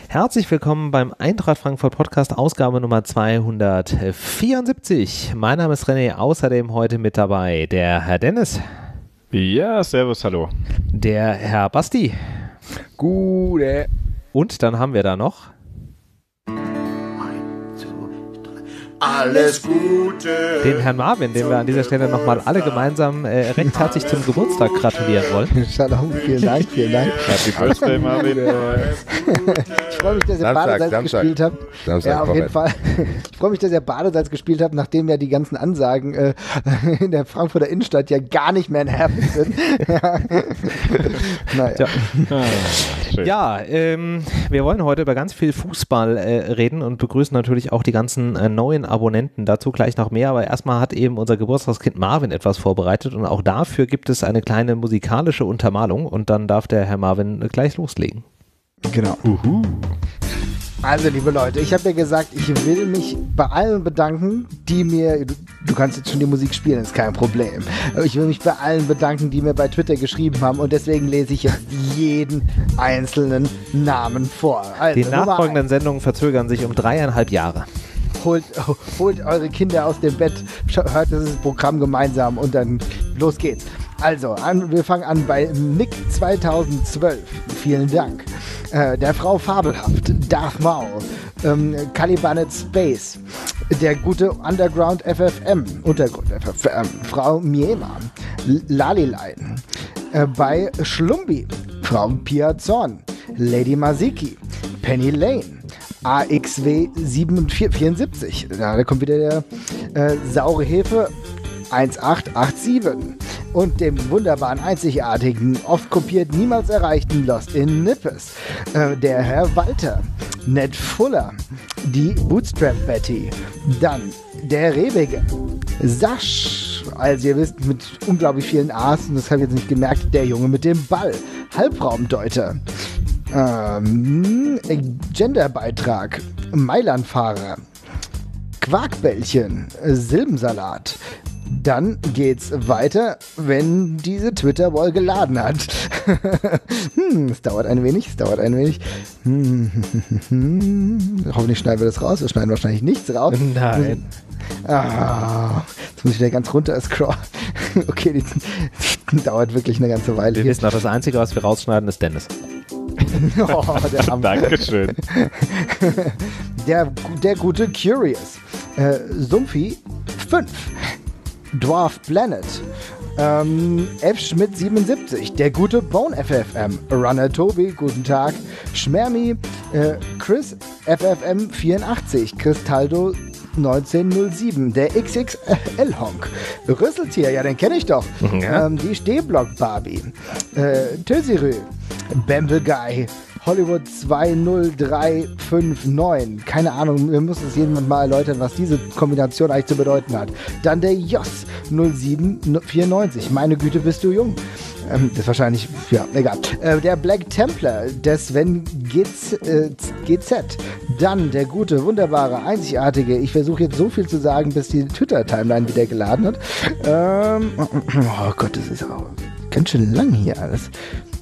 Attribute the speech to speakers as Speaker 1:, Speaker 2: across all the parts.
Speaker 1: Herzlich willkommen beim Eintracht Frankfurt Podcast, Ausgabe Nummer 274. Mein Name ist René, außerdem heute mit dabei der Herr Dennis.
Speaker 2: Ja, servus, hallo.
Speaker 1: Der Herr Basti.
Speaker 3: Gute.
Speaker 1: Und dann haben wir da noch...
Speaker 3: Alles Gute.
Speaker 1: Den Herrn Marvin, dem wir an dieser Stelle nochmal alle gemeinsam recht herzlich zum Geburtstag gratulieren wollen.
Speaker 3: Shalom, vielen Dank.
Speaker 2: Happy Birthday, Marvin.
Speaker 3: Ich freue mich, dass ihr Badesalz gespielt habt. Ja, auf jeden Fall. Ich freue mich, dass ihr Badesalz gespielt habt, nachdem ja die ganzen Ansagen in der Frankfurter Innenstadt ja gar nicht mehr nervig sind. Naja.
Speaker 1: Ja, wir wollen heute über ganz viel Fußball reden und begrüßen natürlich auch die ganzen neuen Abonnenten, dazu gleich noch mehr, aber erstmal hat eben unser Geburtstagskind Marvin etwas vorbereitet und auch dafür gibt es eine kleine musikalische Untermalung und dann darf der Herr Marvin gleich loslegen.
Speaker 3: Genau. Also, liebe Leute, ich habe ja gesagt, ich will mich bei allen bedanken, die mir, du kannst jetzt schon die Musik spielen, ist kein Problem, aber ich will mich bei allen bedanken, die mir bei Twitter geschrieben haben und deswegen lese ich jetzt jeden einzelnen Namen vor. Also,
Speaker 1: die nachfolgenden Sendungen verzögern sich um 3,5 Jahre.
Speaker 3: Holt eure Kinder aus dem Bett, hört das Programm gemeinsam und dann los geht's. Also, wir fangen an bei Nick 2012. Vielen Dank. Der Frau Fabelhaft, Darth Maul, Calibanet Space, der gute Untergrund FFM, Frau Miema, Lalilein, bei Schlumbi, Frau Pia Zorn, Lady Masiki, Penny Lane, AXW 74, da kommt wieder der saure Hefe 1887 und dem wunderbaren, einzigartigen, oft kopiert, niemals erreichten Lost in Nippes, der Herr Walter, Ned Fuller, die Bootstrap Betty, dann der Rebige, Sasch, also ihr wisst, mit unglaublich vielen A's, und das habe ich jetzt nicht gemerkt, der Junge mit dem Ball, Halbraumdeuter, Genderbeitrag, Mailandfahrer, Quarkbällchen, Silbensalat. Dann geht's weiter, wenn diese Twitter-Wall geladen hat. Es dauert ein wenig. Hoffentlich schneiden wir das raus. Wir schneiden wahrscheinlich nichts raus.
Speaker 1: Nein.
Speaker 3: Jetzt muss ich wieder ganz runter scrollen. Okay, die dauert wirklich eine ganze Weile.
Speaker 1: Wir wissen auch, das Einzige, was wir rausschneiden, ist Dennis.
Speaker 3: Oh,
Speaker 2: Dankeschön.
Speaker 3: Der gute Curious. Sumpfi 5. Dwarf Planet. F. Schmidt 77. Der gute Bone FFM. Runner Tobi, guten Tag. Schmermi. Chris FFM 84. Cristaldo 1907, der XXL Honk, Rüsseltier, ja, den kenne ich doch.
Speaker 1: Ja.
Speaker 3: Die Stehblock Barbie, Tösirö, Bamble Guy, Hollywood 20359, keine Ahnung, wir müssen es jemand mal erläutern, was diese Kombination eigentlich zu bedeuten hat. Dann der Joss 0794, meine Güte, bist du jung. Das ist wahrscheinlich, ja, egal. Der Black Templar, der Sven GZ. Dann der gute, wunderbare, einzigartige, ich versuche jetzt so viel zu sagen, bis die Twitter-Timeline wieder geladen hat. Oh Gott, das ist auch ganz schön lang hier alles.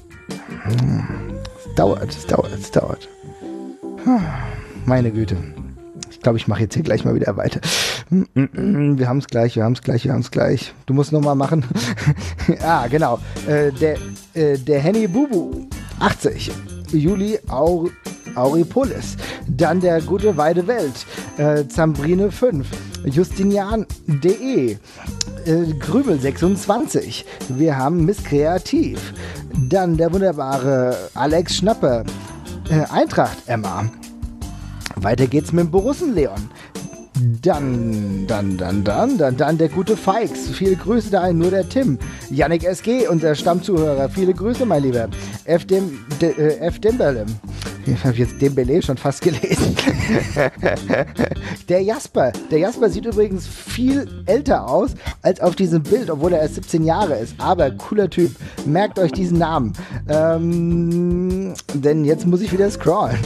Speaker 3: Es dauert. Meine Güte. Ich glaube, ich mache jetzt hier gleich mal wieder weiter. Wir haben es gleich. Du musst nochmal machen. Genau. Der Henny Bubu, 80. Juli Auripolis. Dann der gute Weide Welt. Zambrine 5. Justinian.de. Grübel 26. Wir haben Miss Kreativ. Dann der wunderbare Alex Schnapper. Eintracht Emma. Weiter geht's mit dem Borussen Leon. Dann der gute Feix. Viele Grüße dahin, nur der Tim. Yannick SG, unser Stammzuhörer. Viele Grüße, mein Lieber. F. Dembele. Ich habe jetzt Dembele schon fast gelesen. Der Jasper sieht übrigens viel älter aus als auf diesem Bild, obwohl er erst 17 Jahre ist. Aber cooler Typ. Merkt euch diesen Namen. Denn jetzt muss ich wieder scrollen.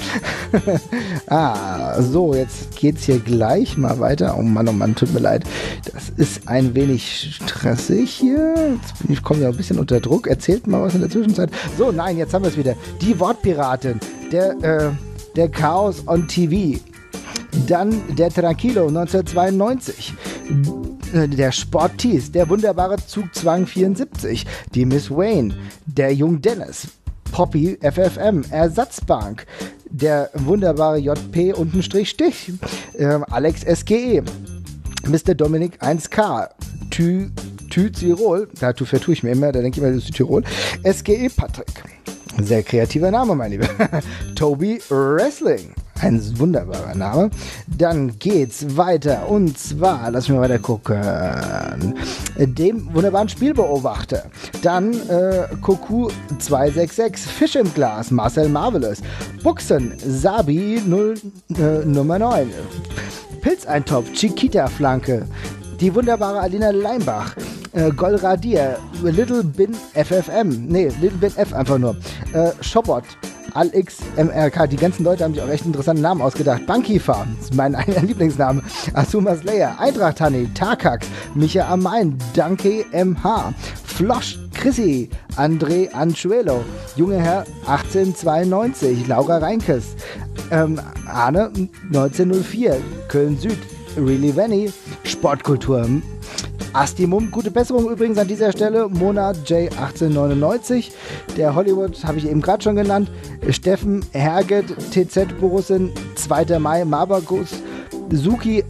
Speaker 3: So, jetzt geht's hier gleich mal weiter. Oh Mann, tut mir leid. Das ist ein wenig stressig hier. Ich komme ja ein bisschen unter Druck. Erzählt mal was in der Zwischenzeit. So, nein, jetzt haben wir es wieder. Die Wortpiratin. Der der Chaos on TV. Dann der Tranquilo 1992. Der Sporttease, der wunderbare Zugzwang 74. Die Miss Wayne, der Jung Dennis. Poppy FFM, Ersatzbank. Der wunderbare JP Stich. Alex SGE. Mr. Dominik 1K. Tirol, dazu vertue ich mir immer, da denke ich immer, das ist Tirol. SGE Patrick. Sehr kreativer Name, mein Lieber. Toby Wrestling. Ein wunderbarer Name. Dann geht's weiter. Und zwar, lass mich mal weiter gucken. Dem wunderbaren Spielbeobachter. Dann Koku 266, Fish and Glass, Marcel Marvelous. Buxen, Sabi 0, Nummer 9. Pilzeintopf, Chiquita Flanke. Die wunderbare Alina Leimbach. Golradier, Little Bin FFM. Nee, Little Bin F einfach nur. Schobot. Alex MRK, die ganzen Leute haben sich auch echt interessanten Namen ausgedacht. Bankifa, das ist mein Lieblingsname. Asuma Slayer, Eintracht Honey, Tarkax, Micha Amain, Danke MH, Flosch, Chrissy, André Anchuelo, Junge Herr 1892, Laura Reinkes, Arne 1904, Köln Süd, Really Venny, Sportkultur, Astimum, gute Besserung übrigens an dieser Stelle, Mona J 1899, der Hollywood habe ich eben gerade schon genannt, Steffen Herget, TZ Borussin, 2. Mai, Marbagus, Suki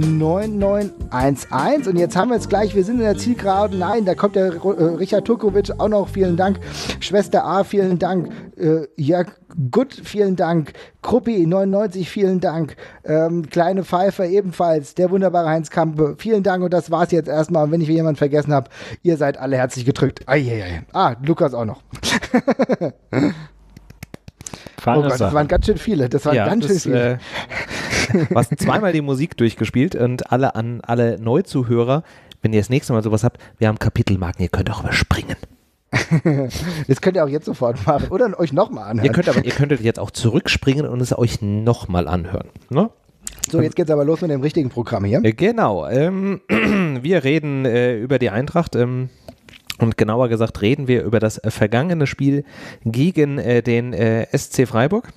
Speaker 3: 9911 und jetzt haben wir es gleich, wir sind in der Zielgerade, nein, da kommt der Richard Turkovic auch noch, vielen Dank, Schwester A, vielen Dank, Jörg Gut, vielen Dank, Kruppi 99, vielen Dank, Kleine Pfeifer ebenfalls, der wunderbare Heinz Kampe, vielen Dank und das war's jetzt erstmal und wenn ich jemanden vergessen habe, ihr seid alle herzlich gedrückt. Lukas auch noch. Oh Gott, das waren ganz schön viele. Das waren ganz schön viele.
Speaker 1: Du hast zweimal die Musik durchgespielt und alle Neuzuhörer, wenn ihr das nächste Mal sowas habt, wir haben Kapitelmarken, ihr könnt auch überspringen.
Speaker 3: Das könnt ihr auch jetzt sofort machen oder euch nochmal anhören.
Speaker 1: Ihr könntet jetzt auch zurückspringen und es euch nochmal anhören. Ne?
Speaker 3: So, jetzt geht's aber los mit dem richtigen Programm hier.
Speaker 1: Genau. Wir reden über die Eintracht. Und genauer gesagt reden wir über das vergangene Spiel gegen den SC Freiburg.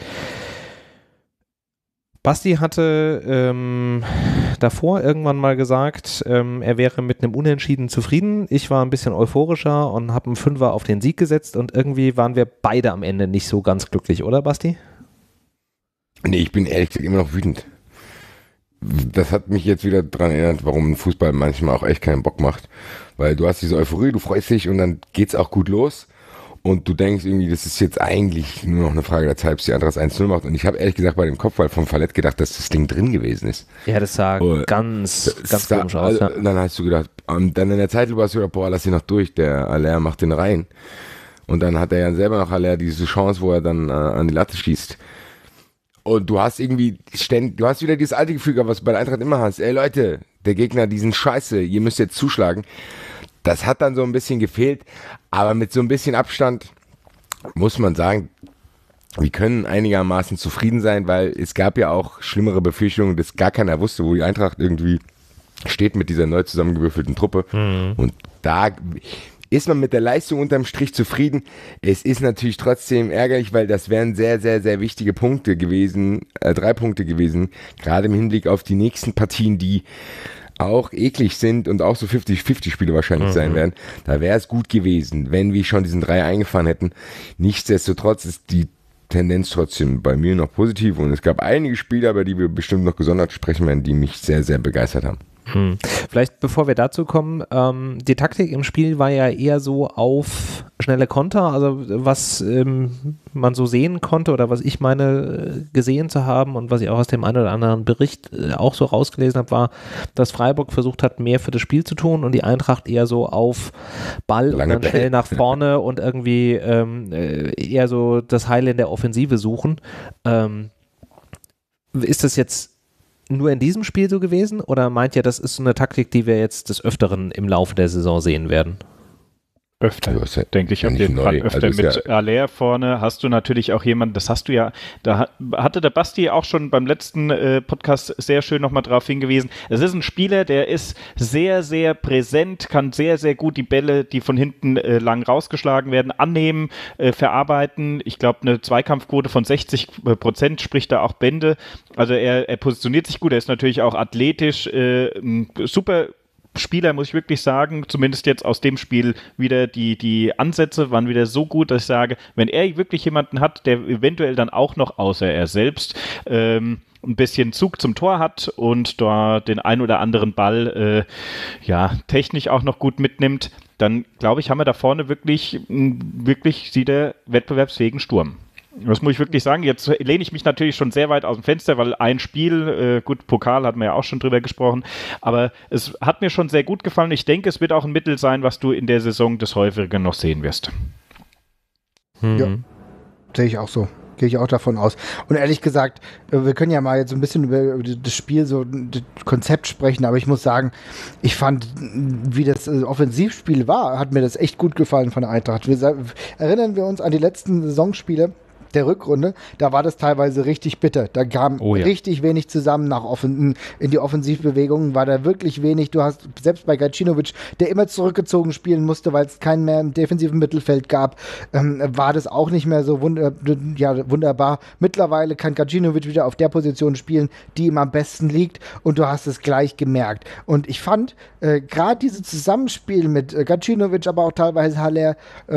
Speaker 1: Basti hatte davor irgendwann mal gesagt, er wäre mit einem Unentschieden zufrieden. Ich war ein bisschen euphorischer und habe einen Fünfer auf den Sieg gesetzt und irgendwie waren wir beide am Ende nicht so ganz glücklich, oder Basti?
Speaker 4: Nee, ich bin ehrlich gesagt immer noch wütend. Das hat mich jetzt wieder daran erinnert, warum Fußball manchmal auch echt keinen Bock macht. Weil du hast diese Euphorie, du freust dich und dann geht's auch gut los. Und du denkst irgendwie, das ist jetzt eigentlich nur noch eine Frage der Zeit, bis die Eintracht 1-0 macht. Und ich habe ehrlich gesagt bei dem Kopfball vom Fallett gedacht, dass das Ding drin gewesen ist.
Speaker 1: Ja, das sah ganz komisch aus. Ja.
Speaker 4: Dann hast du gedacht, dann in der Zeitlupe hast du gedacht, boah, lass ihn noch durch, der Aller macht den rein. Und dann hat er ja selber noch Aller diese Chance, wo er dann an die Latte schießt. Und du hast irgendwie du hast wieder dieses alte Gefühl gehabt, was du bei der Eintracht immer hast. Ey Leute, der Gegner, die sind scheiße, ihr müsst jetzt zuschlagen. Das hat dann so ein bisschen gefehlt, aber mit so ein bisschen Abstand muss man sagen, wir können einigermaßen zufrieden sein, weil es gab ja auch schlimmere Befürchtungen, dass gar keiner wusste, wo die Eintracht irgendwie steht mit dieser neu zusammengewürfelten Truppe. Und da ist man mit der Leistung unterm Strich zufrieden. Es ist natürlich trotzdem ärgerlich, weil das wären sehr, sehr, sehr wichtige Punkte gewesen, 3 Punkte gewesen, gerade im Hinblick auf die nächsten Partien, die auch eklig sind und auch so 50-50-Spiele wahrscheinlich sein werden. Da wäre es gut gewesen, wenn wir schon diesen 3 eingefahren hätten. Nichtsdestotrotz ist die Tendenz trotzdem bei mir noch positiv und es gab einige Spiele, über die wir bestimmt noch gesondert sprechen werden, die mich sehr, sehr begeistert haben.
Speaker 1: Vielleicht bevor wir dazu kommen, die Taktik im Spiel war ja eher so auf schnelle Konter, also was man so sehen konnte oder was ich meine gesehen zu haben und was ich auch aus dem einen oder anderen Bericht auch so rausgelesen habe, war, dass Freiburg versucht hat, mehr für das Spiel zu tun und die Eintracht eher so auf Ball
Speaker 4: lange
Speaker 1: und dann schnell nach vorne und irgendwie eher so das Heil in der Offensive suchen. Ist das jetzt nur in diesem Spiel so gewesen oder meint ihr, das ist so eine Taktik, die wir jetzt des Öfteren im Laufe der Saison sehen werden?
Speaker 2: Öfter, denke ich, auf jeden Fall. Öfter also mit Haller vorne hast du natürlich auch jemanden, das hast du ja, da hatte der Basti auch schon beim letzten Podcast sehr schön nochmal drauf hingewiesen. Es ist ein Spieler, der ist sehr, sehr präsent, kann sehr, sehr gut die Bälle, die von hinten lang rausgeschlagen werden, annehmen, verarbeiten. Ich glaube, eine Zweikampfquote von 60% spricht da auch Bände. Also er positioniert sich gut, er ist natürlich auch athletisch, super Spieler, muss ich wirklich sagen, zumindest jetzt aus dem Spiel wieder, die Ansätze waren wieder so gut, dass ich sage, wenn er wirklich jemanden hat, der eventuell dann auch noch, außer er selbst, ein bisschen Zug zum Tor hat und da den ein oder anderen Ball technisch auch noch gut mitnimmt, dann glaube ich, haben wir da vorne wirklich sieht er wettbewerbsfähigen Sturm. Das muss ich wirklich sagen. Jetzt lehne ich mich natürlich schon sehr weit aus dem Fenster, weil ein Spiel, gut, Pokal hatten wir ja auch schon drüber gesprochen, aber es hat mir schon sehr gut gefallen. Ich denke, es wird auch ein Mittel sein, was du in der Saison des Häufigeren noch sehen wirst.
Speaker 3: Ja, sehe ich auch so. Gehe ich auch davon aus. Und ehrlich gesagt, wir können ja mal jetzt ein bisschen über das Spiel, so das Konzept sprechen, aber ich muss sagen, ich fand, wie das Offensivspiel war, hat mir das echt gut gefallen von der Eintracht. Erinnern wir uns an die letzten Saisonspiele der Rückrunde, da war das teilweise richtig bitter. Da kam richtig wenig zusammen in die Offensivbewegungen, war da wirklich wenig. Du hast selbst bei Gacinovic, der immer zurückgezogen spielen musste, weil es keinen mehr im defensiven Mittelfeld gab, war das auch nicht mehr so wunderbar. Mittlerweile kann Gacinovic wieder auf der Position spielen, die ihm am besten liegt, und du hast es gleich gemerkt. Und ich fand, gerade dieses Zusammenspiel mit Gacinovic, aber auch teilweise Haller,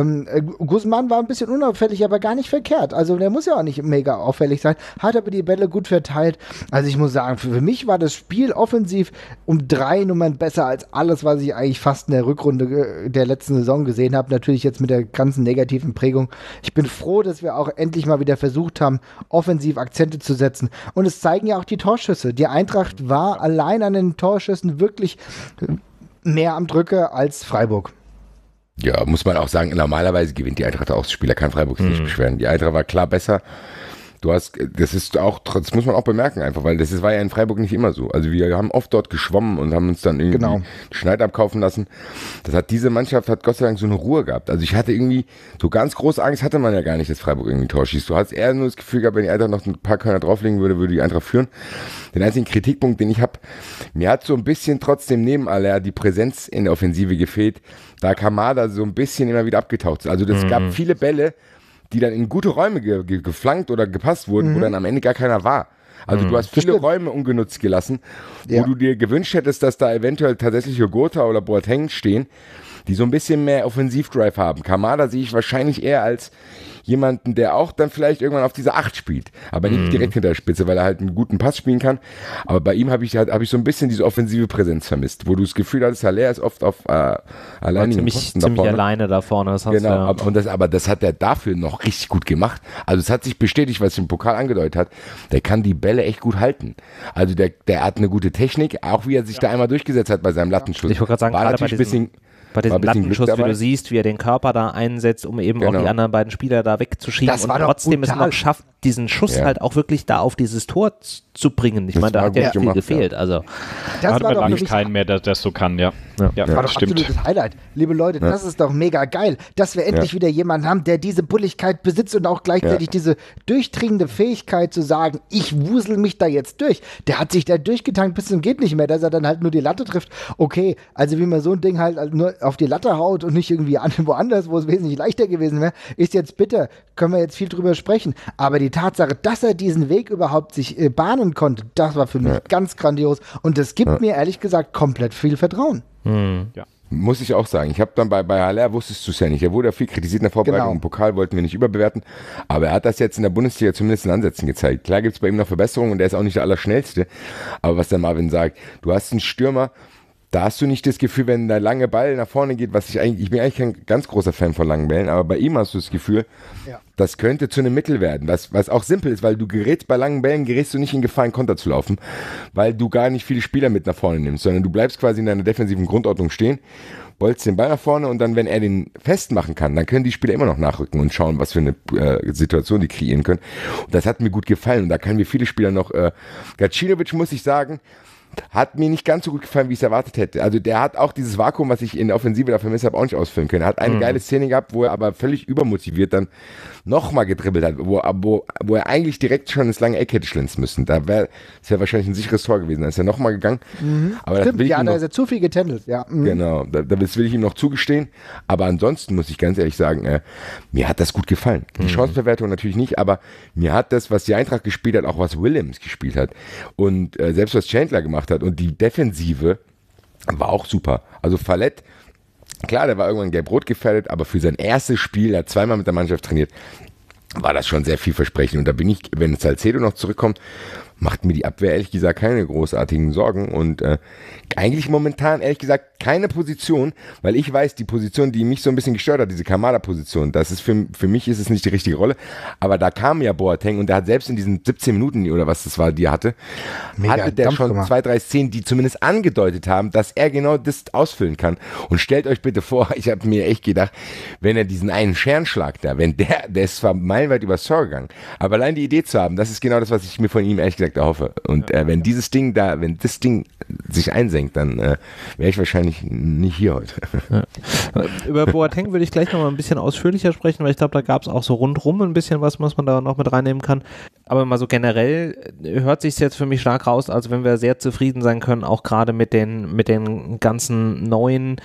Speaker 3: Guzman war ein bisschen unauffällig, aber gar nicht verkehrt. Also der muss ja auch nicht mega auffällig sein, hat aber die Bälle gut verteilt. Also ich muss sagen, für mich war das Spiel offensiv um 3 Nummern besser als alles, was ich eigentlich fast in der Rückrunde der letzten Saison gesehen habe. Natürlich jetzt mit der ganzen negativen Prägung. Ich bin froh, dass wir auch endlich mal wieder versucht haben, offensiv Akzente zu setzen. Und es zeigen ja auch die Torschüsse. Die Eintracht war allein an den Torschüssen wirklich mehr am Drücker als Freiburg.
Speaker 4: Ja, muss man auch sagen, normalerweise gewinnt die Eintracht auch das Spiel, da kann Freiburg sich nicht beschweren. Die Eintracht war klar besser. Das muss man auch bemerken einfach, weil das war ja in Freiburg nicht immer so. Also wir haben oft dort geschwommen und haben uns dann irgendwie den Schneid abkaufen lassen. Diese Mannschaft hat Gott sei Dank so eine Ruhe gehabt. Also ich hatte irgendwie, so ganz große Angst hatte man ja gar nicht, dass Freiburg irgendwie ein Tor schießt. Du hast eher nur das Gefühl gehabt, wenn die Eintracht noch ein paar Körner drauflegen würde die Eintracht führen. Den einzigen Kritikpunkt, den ich habe, mir hat so ein bisschen trotzdem neben Haller die Präsenz in der Offensive gefehlt, da Kamada so ein bisschen immer wieder abgetaucht ist. Also das gab viele Bälle, die dann in gute Räume geflankt oder gepasst wurden, wo dann am Ende gar keiner war. Also du hast viele Räume ungenutzt gelassen, wo du dir gewünscht hättest, dass da eventuell tatsächlich Jogurta oder Boateng stehen, die so ein bisschen mehr Offensivdrive haben. Kamada sehe ich wahrscheinlich eher als jemanden, der auch dann vielleicht irgendwann auf diese 8 spielt, aber nicht direkt hinter der Spitze, weil er halt einen guten Pass spielen kann. Aber bei ihm habe ich so ein bisschen diese offensive Präsenz vermisst, wo du das Gefühl hast, Haller ist oft auf alleinigen Posten da vorne.
Speaker 1: Ziemlich alleine da vorne. Das hast
Speaker 4: genau, aber das hat er dafür noch richtig gut gemacht. Also es hat sich bestätigt, was im Pokal angedeutet hat. Der kann die Bälle echt gut halten. Also der hat eine gute Technik, auch wie er sich da einmal durchgesetzt hat bei seinem Lattenschuss.
Speaker 1: Ich wollte gerade sagen,
Speaker 4: war natürlich ein bisschen
Speaker 1: bei diesem Lattenschuss, wie du siehst, wie er den Körper da einsetzt, um eben auch die anderen beiden Spieler da wegzuschieben und trotzdem es noch schafft, diesen Schuss halt auch wirklich da auf dieses Tor zu bringen. Ich meine, da hat ja viel gefehlt. Ja. Also
Speaker 2: das hat man lange keinen mehr, der das so kann, ja.
Speaker 3: Das war doch absolutes Highlight. Liebe Leute, das ist doch mega geil, dass wir endlich wieder jemanden haben, der diese Bulligkeit besitzt und auch gleichzeitig diese durchdringende Fähigkeit zu sagen, ich wusel mich da jetzt durch. Der hat sich da durchgetankt bis zum geht nicht mehr, dass er dann halt nur die Latte trifft. Okay, also wie man so ein Ding halt nur auf die Latte haut und nicht irgendwie woanders, wo es wesentlich leichter gewesen wäre, ist jetzt bitter. Können wir jetzt viel drüber sprechen. Aber die Tatsache, dass er diesen Weg überhaupt sich bahnen konnte, das war für mich ganz grandios. Und das gibt mir ehrlich gesagt komplett viel Vertrauen.
Speaker 4: Ja. Muss ich auch sagen. Ich habe dann bei Haller, wusstest du es ja nicht. Er wurde ja viel kritisiert in der Vorbereitung. Im Pokal wollten wir nicht überbewerten. Aber er hat das jetzt in der Bundesliga zumindest in Ansätzen gezeigt. Klar gibt es bei ihm noch Verbesserungen und er ist auch nicht der Allerschnellste. Aber was der Marvin sagt, du hast einen Stürmer, da hast du nicht das Gefühl, wenn der lange Ball nach vorne geht, ich bin eigentlich kein ganz großer Fan von langen Bällen, aber bei ihm hast du das Gefühl, das könnte zu einem Mittel werden, was auch simpel ist, weil du bei langen Bällen gerätst du nicht in Gefahr, in Konter zu laufen, weil du gar nicht viele Spieler mit nach vorne nimmst, sondern du bleibst quasi in deiner defensiven Grundordnung stehen, bolzt den Ball nach vorne und dann, wenn er den festmachen kann, dann können die Spieler immer noch nachrücken und schauen, was für eine Situation die kreieren können. Und das hat mir gut gefallen und da können mir viele Spieler noch, Gacinovic muss ich sagen, hat mir nicht ganz so gut gefallen, wie ich es erwartet hätte. Also der hat auch dieses Vakuum, was ich in der Offensive da vermisst habe, auch nicht ausfüllen können. Er hat eine geile Szene gehabt, wo er aber völlig übermotiviert dann nochmal gedribbelt hat, wo er eigentlich direkt schon ins lange Eck hätte schlänzen müssen. Das wäre wahrscheinlich ein sicheres Tor gewesen. Da ist er nochmal gegangen. Aber
Speaker 3: Stimmt, da ist er zu viel getändelt. Ja.
Speaker 4: Genau, das will ich ihm noch zugestehen. Aber ansonsten muss ich ganz ehrlich sagen, mir hat das gut gefallen. Die Chancenverwertung natürlich nicht, aber mir hat das, was die Eintracht gespielt hat, auch was Willems gespielt hat und selbst was Chandler gemacht hat und die Defensive war auch super. Also Fallett, klar, der war irgendwann gelb-rot gefährdet, aber für sein erstes Spiel, er hat zweimal mit der Mannschaft trainiert, war das schon sehr vielversprechend. Und da bin ich, wenn Salcedo noch zurückkommt, macht mir die Abwehr ehrlich gesagt keine großartigen Sorgen und eigentlich momentan ehrlich gesagt keine Position, weil ich weiß, die Position, die mich so ein bisschen gestört hat, diese Kamada-Position, das ist für mich ist es nicht die richtige Rolle, aber da kam ja Boateng und der hat selbst in diesen 17 Minuten oder was das war, die er hatte der schon 2-3 Szenen, die zumindest angedeutet haben, dass er genau das ausfüllen kann. Und stellt euch bitte vor, ich habe mir echt gedacht, wenn er diesen einen Scherenschlag da, wenn der ist zwar meilenweit übers Tor gegangen, aber allein die Idee zu haben, das ist genau das, was ich mir von ihm ehrlich gesagt erhoffe. Und wenn das Ding sich einsenkt, dann wäre ich wahrscheinlich nicht hier heute.
Speaker 1: Ja. Über Boateng würde ich gleich noch mal ein bisschen ausführlicher sprechen, weil ich glaube, da gab es auch so rundrum ein bisschen was man da noch mit reinnehmen kann. Aber mal so generell hört sich jetzt für mich stark raus, als wenn wir sehr zufrieden sein können, auch gerade mit den ganzen neuen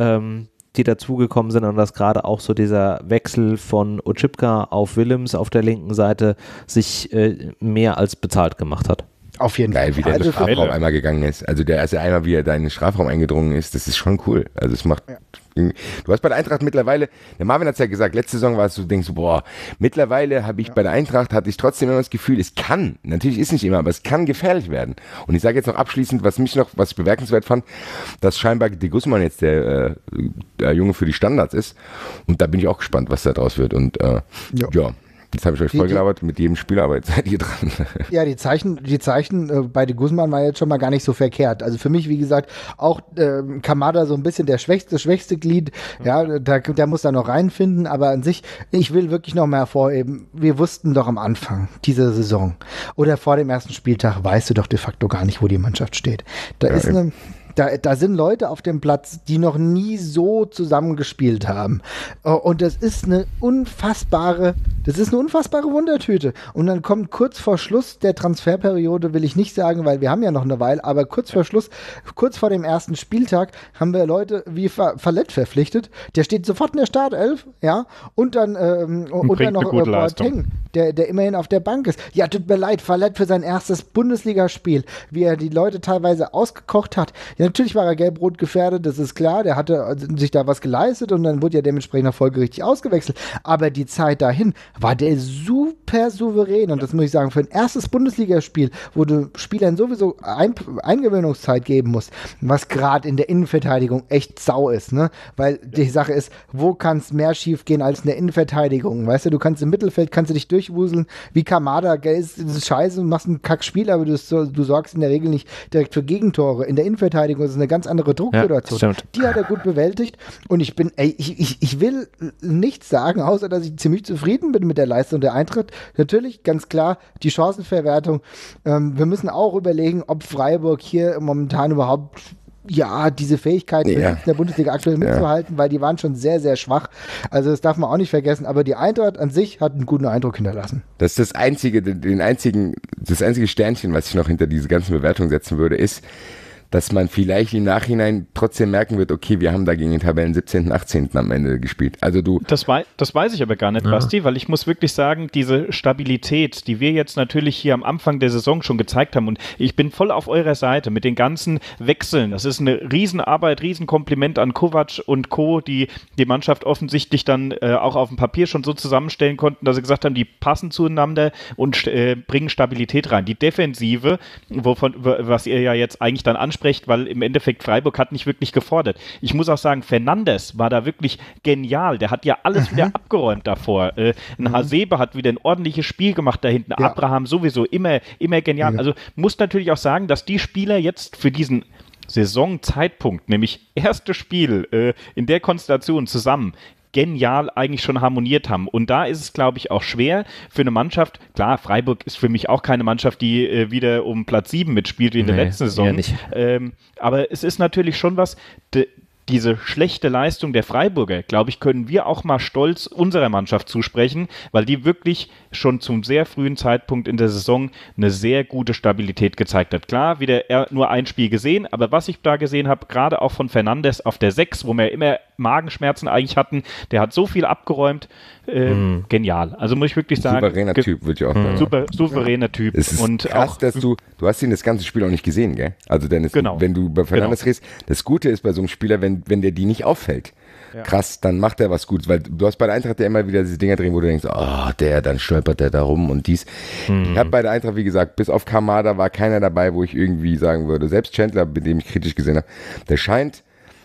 Speaker 1: die dazugekommen sind und dass gerade auch so dieser Wechsel von Oczipka auf Willems auf der linken Seite sich mehr als bezahlt gemacht hat.
Speaker 3: Auf jeden Fall.
Speaker 4: Geil, wie der in den Strafraum einmal gegangen ist. Also einmal, wie er da in den Strafraum eingedrungen ist, das ist schon cool. Also es macht... Ja. Du hast bei der Eintracht mittlerweile, der Marvin hat es ja gesagt, letzte Saison war es so, denkst du, boah, mittlerweile habe ich bei der Eintracht, hatte ich trotzdem immer das Gefühl, es kann, natürlich ist nicht immer, aber es kann gefährlich werden. Und ich sage jetzt noch abschließend, was ich bemerkenswert fand, dass scheinbar de Guzman jetzt der Junge für die Standards ist. Und da bin ich auch gespannt, was da draus wird. Und ja. Jetzt habe ich euch vollgelabert mit jedem Spieler, aber jetzt seid ihr dran.
Speaker 3: Ja, die Zeichen bei de Guzman war jetzt schon mal gar nicht so verkehrt. Also für mich, wie gesagt, auch Kamada so ein bisschen das schwächste Glied. Ja, der muss da noch reinfinden, aber an sich, ich will wirklich noch mal hervorheben, wir wussten doch am Anfang dieser Saison oder vor dem ersten Spieltag, weißt du doch de facto gar nicht, wo die Mannschaft steht. Da sind Leute auf dem Platz, die noch nie so zusammengespielt haben. Und das ist eine unfassbare Wundertüte. Und dann kommt kurz vor Schluss der Transferperiode, will ich nicht sagen, weil wir haben ja noch eine Weile, aber kurz vor Schluss, kurz vor dem ersten Spieltag, haben wir Leute wie Fallett verpflichtet. Der steht sofort in der Startelf, ja, und dann noch Boateng, der immerhin auf der Bank ist. Ja, tut mir leid, Fallett für sein erstes Bundesligaspiel, wie er die Leute teilweise ausgekocht hat. Ja, natürlich war er gelb-rot gefährdet, das ist klar, der hatte sich da was geleistet und dann wurde ja dementsprechend auch folgerichtig ausgewechselt. Aber die Zeit dahin war der super souverän und das muss ich sagen, für ein erstes Bundesligaspiel, wo du Spielern sowieso Eingewöhnungszeit geben musst, was gerade in der Innenverteidigung echt sau ist, ne? Weil die Sache ist, wo kann es mehr schief gehen als in der Innenverteidigung? Weißt du, du kannst im Mittelfeld, kannst du dich durchwuseln, wie Kamada, das ist scheiße, du machst ein Kackspiel, aber du sorgst in der Regel nicht direkt für Gegentore. In der Innenverteidigung ist es eine ganz andere Drucksituation. Ja, die hat er gut bewältigt und ich will nichts sagen, außer dass ich ziemlich zufrieden bin mit der Leistung der Eintracht. Natürlich, ganz klar, die Chancenverwertung. Wir müssen auch überlegen, ob Freiburg hier momentan überhaupt diese Fähigkeit in der Bundesliga aktuell mitzuhalten, weil die waren schon sehr, sehr schwach. Also das darf man auch nicht vergessen, aber die Eintracht an sich hat einen guten Eindruck hinterlassen.
Speaker 4: Das ist das einzige Sternchen, was ich noch hinter diese ganzen Bewertungen setzen würde, ist, dass man vielleicht im Nachhinein trotzdem merken wird, okay, wir haben da gegen den Tabellen 17., 18. am Ende gespielt. Also
Speaker 2: Das weiß ich aber gar nicht, Basti, weil ich muss wirklich sagen, diese Stabilität, die wir jetzt natürlich hier am Anfang der Saison schon gezeigt haben und ich bin voll auf eurer Seite mit den ganzen Wechseln. Das ist eine Riesenarbeit, Riesenkompliment an Kovac und Co., die Mannschaft offensichtlich dann auch auf dem Papier schon so zusammenstellen konnten, dass sie gesagt haben, die passen zueinander und bringen Stabilität rein. Die Defensive, was ihr ja jetzt eigentlich dann anspricht, weil im Endeffekt Freiburg hat nicht wirklich gefordert. Ich muss auch sagen, Fernandes war da wirklich genial. Der hat ja alles wieder abgeräumt davor. Ein Hasebe hat wieder ein ordentliches Spiel gemacht da hinten. Ja. Abraham sowieso immer genial. Ja. Also muss natürlich auch sagen, dass die Spieler jetzt für diesen Saisonzeitpunkt, nämlich erstes Spiel in der Konstellation zusammen, genial eigentlich schon harmoniert haben. Und da ist es, glaube ich, auch schwer für eine Mannschaft, klar, Freiburg ist für mich auch keine Mannschaft, die wieder um Platz 7 mitspielt wie in der letzten Saison.
Speaker 1: Nicht.
Speaker 2: Aber es ist natürlich schon was, diese schlechte Leistung der Freiburger, glaube ich, können wir auch mal stolz unserer Mannschaft zusprechen, weil die wirklich schon zum sehr frühen Zeitpunkt in der Saison eine sehr gute Stabilität gezeigt hat. Klar, wieder nur ein Spiel gesehen, aber was ich da gesehen habe, gerade auch von Fernandes auf der 6, wo wir immer Magenschmerzen eigentlich hatten, der hat so viel abgeräumt, genial. Also muss ich wirklich sagen.
Speaker 4: Souveräner Typ, würde ich auch sagen.
Speaker 2: Souveräner Typ.
Speaker 4: Es ist und krass, auch, dass du hast ihn das ganze Spiel auch nicht gesehen, gell? Also Dennis, wenn du bei Fernandes redest, das Gute ist bei so einem Spieler, wenn der die nicht auffällt, krass, dann macht er was Gutes, weil du hast bei der Eintracht ja immer wieder diese Dinger drin, wo du denkst, dann stolpert der da rum und dies. Ich habe bei der Eintracht, wie gesagt, bis auf Kamada war keiner dabei, wo ich irgendwie sagen würde, selbst Chandler, mit dem ich kritisch gesehen habe, der scheint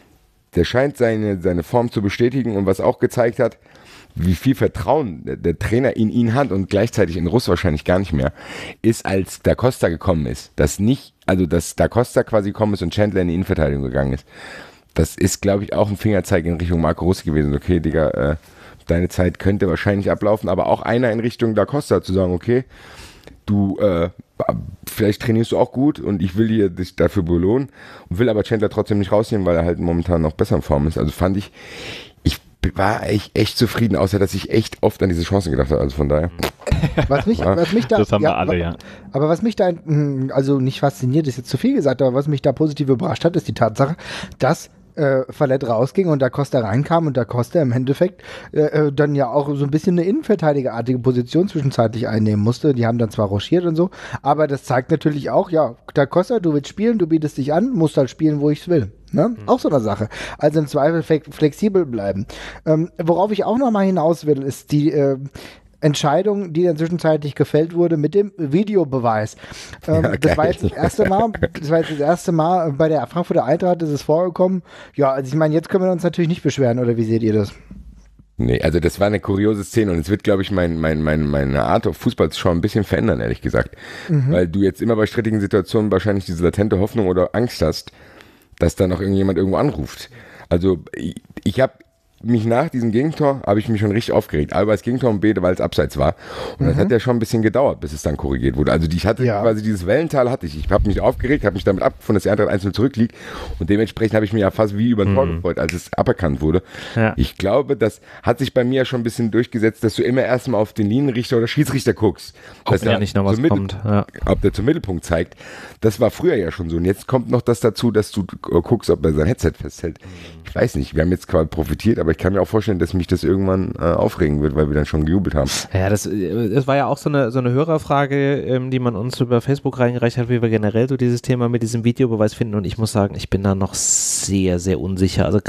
Speaker 4: seine Form zu bestätigen und was auch gezeigt hat, wie viel Vertrauen der Trainer in ihn hat und gleichzeitig in Russ wahrscheinlich gar nicht mehr, ist, als Da Costa gekommen ist. Dass Da Costa quasi gekommen ist und Chandler in die Innenverteidigung gegangen ist. Das ist, glaube ich, auch ein Fingerzeig in Richtung Marco Russ gewesen. Okay, Digga, deine Zeit könnte wahrscheinlich ablaufen, aber auch einer in Richtung Da Costa zu sagen, okay, du, vielleicht trainierst du auch gut und ich will dir dich dafür belohnen und will aber Chandler trotzdem nicht rausnehmen, weil er halt momentan noch besser in Form ist. Also fand ich war echt zufrieden, außer dass ich echt oft an diese Chancen gedacht habe. Also von daher.
Speaker 3: Was mich da,
Speaker 2: das haben wir alle, ja.
Speaker 3: Aber was mich da, also nicht fasziniert, ist jetzt zu viel gesagt, aber was mich da positiv überrascht hat, ist die Tatsache, dass Verlet rausging und Da Costa reinkam und Da Costa im Endeffekt dann ja auch so ein bisschen eine innenverteidigerartige Position zwischenzeitlich einnehmen musste. Die haben dann zwar rochiert und so, aber das zeigt natürlich auch, ja, Da Costa, du willst spielen, du bietest dich an, musst halt spielen, wo ich's will. Ne? Auch so eine Sache. Also im Zweifel flexibel bleiben. Worauf ich auch nochmal hinaus will, ist die Entscheidung, die dann zwischenzeitlich gefällt wurde mit dem Videobeweis. Das war jetzt das erste Mal bei der Frankfurter Eintracht ist es vorgekommen. Ja, also ich meine, jetzt können wir uns natürlich nicht beschweren, oder wie seht ihr das?
Speaker 4: Nee, also das war eine kuriose Szene und es wird, glaube ich, meine Art auf Fußball zu schauen ein bisschen verändern, ehrlich gesagt. Weil du jetzt immer bei strittigen Situationen wahrscheinlich diese latente Hoffnung oder Angst hast, dass da noch irgendjemand irgendwo anruft. Also ich habe mich nach diesem Gegentor, habe ich mich schon richtig aufgeregt. A, weil es Gegentor und B, weil es abseits war. Und das hat ja schon ein bisschen gedauert, bis es dann korrigiert wurde. Also ich hatte quasi dieses Wellental hatte ich. Ich habe mich aufgeregt, habe mich damit abgefunden, dass die Eintracht 1-0 zurückliegt. Und dementsprechend habe ich mich ja fast wie über ein Tor gefreut, als es aberkannt wurde. Ja. Ich glaube, das hat sich bei mir ja schon ein bisschen durchgesetzt, dass du immer erstmal auf den Linienrichter oder Schiedsrichter guckst.
Speaker 1: Ob der nicht noch was kommt. Ja.
Speaker 4: Ob der zum Mittelpunkt zeigt. Das war früher ja schon so. Und jetzt kommt noch das dazu, dass du guckst, ob er sein Headset festhält. Ich weiß nicht, wir haben jetzt quasi profitiert, aber ich kann mir auch vorstellen, dass mich das irgendwann aufregen wird, weil wir dann schon gejubelt haben.
Speaker 1: Ja, das war ja auch so eine Hörerfrage, die man uns über Facebook reingereicht hat, wie wir generell so dieses Thema mit diesem Videobeweis finden, und ich muss sagen, ich bin da noch sehr, sehr unsicher, also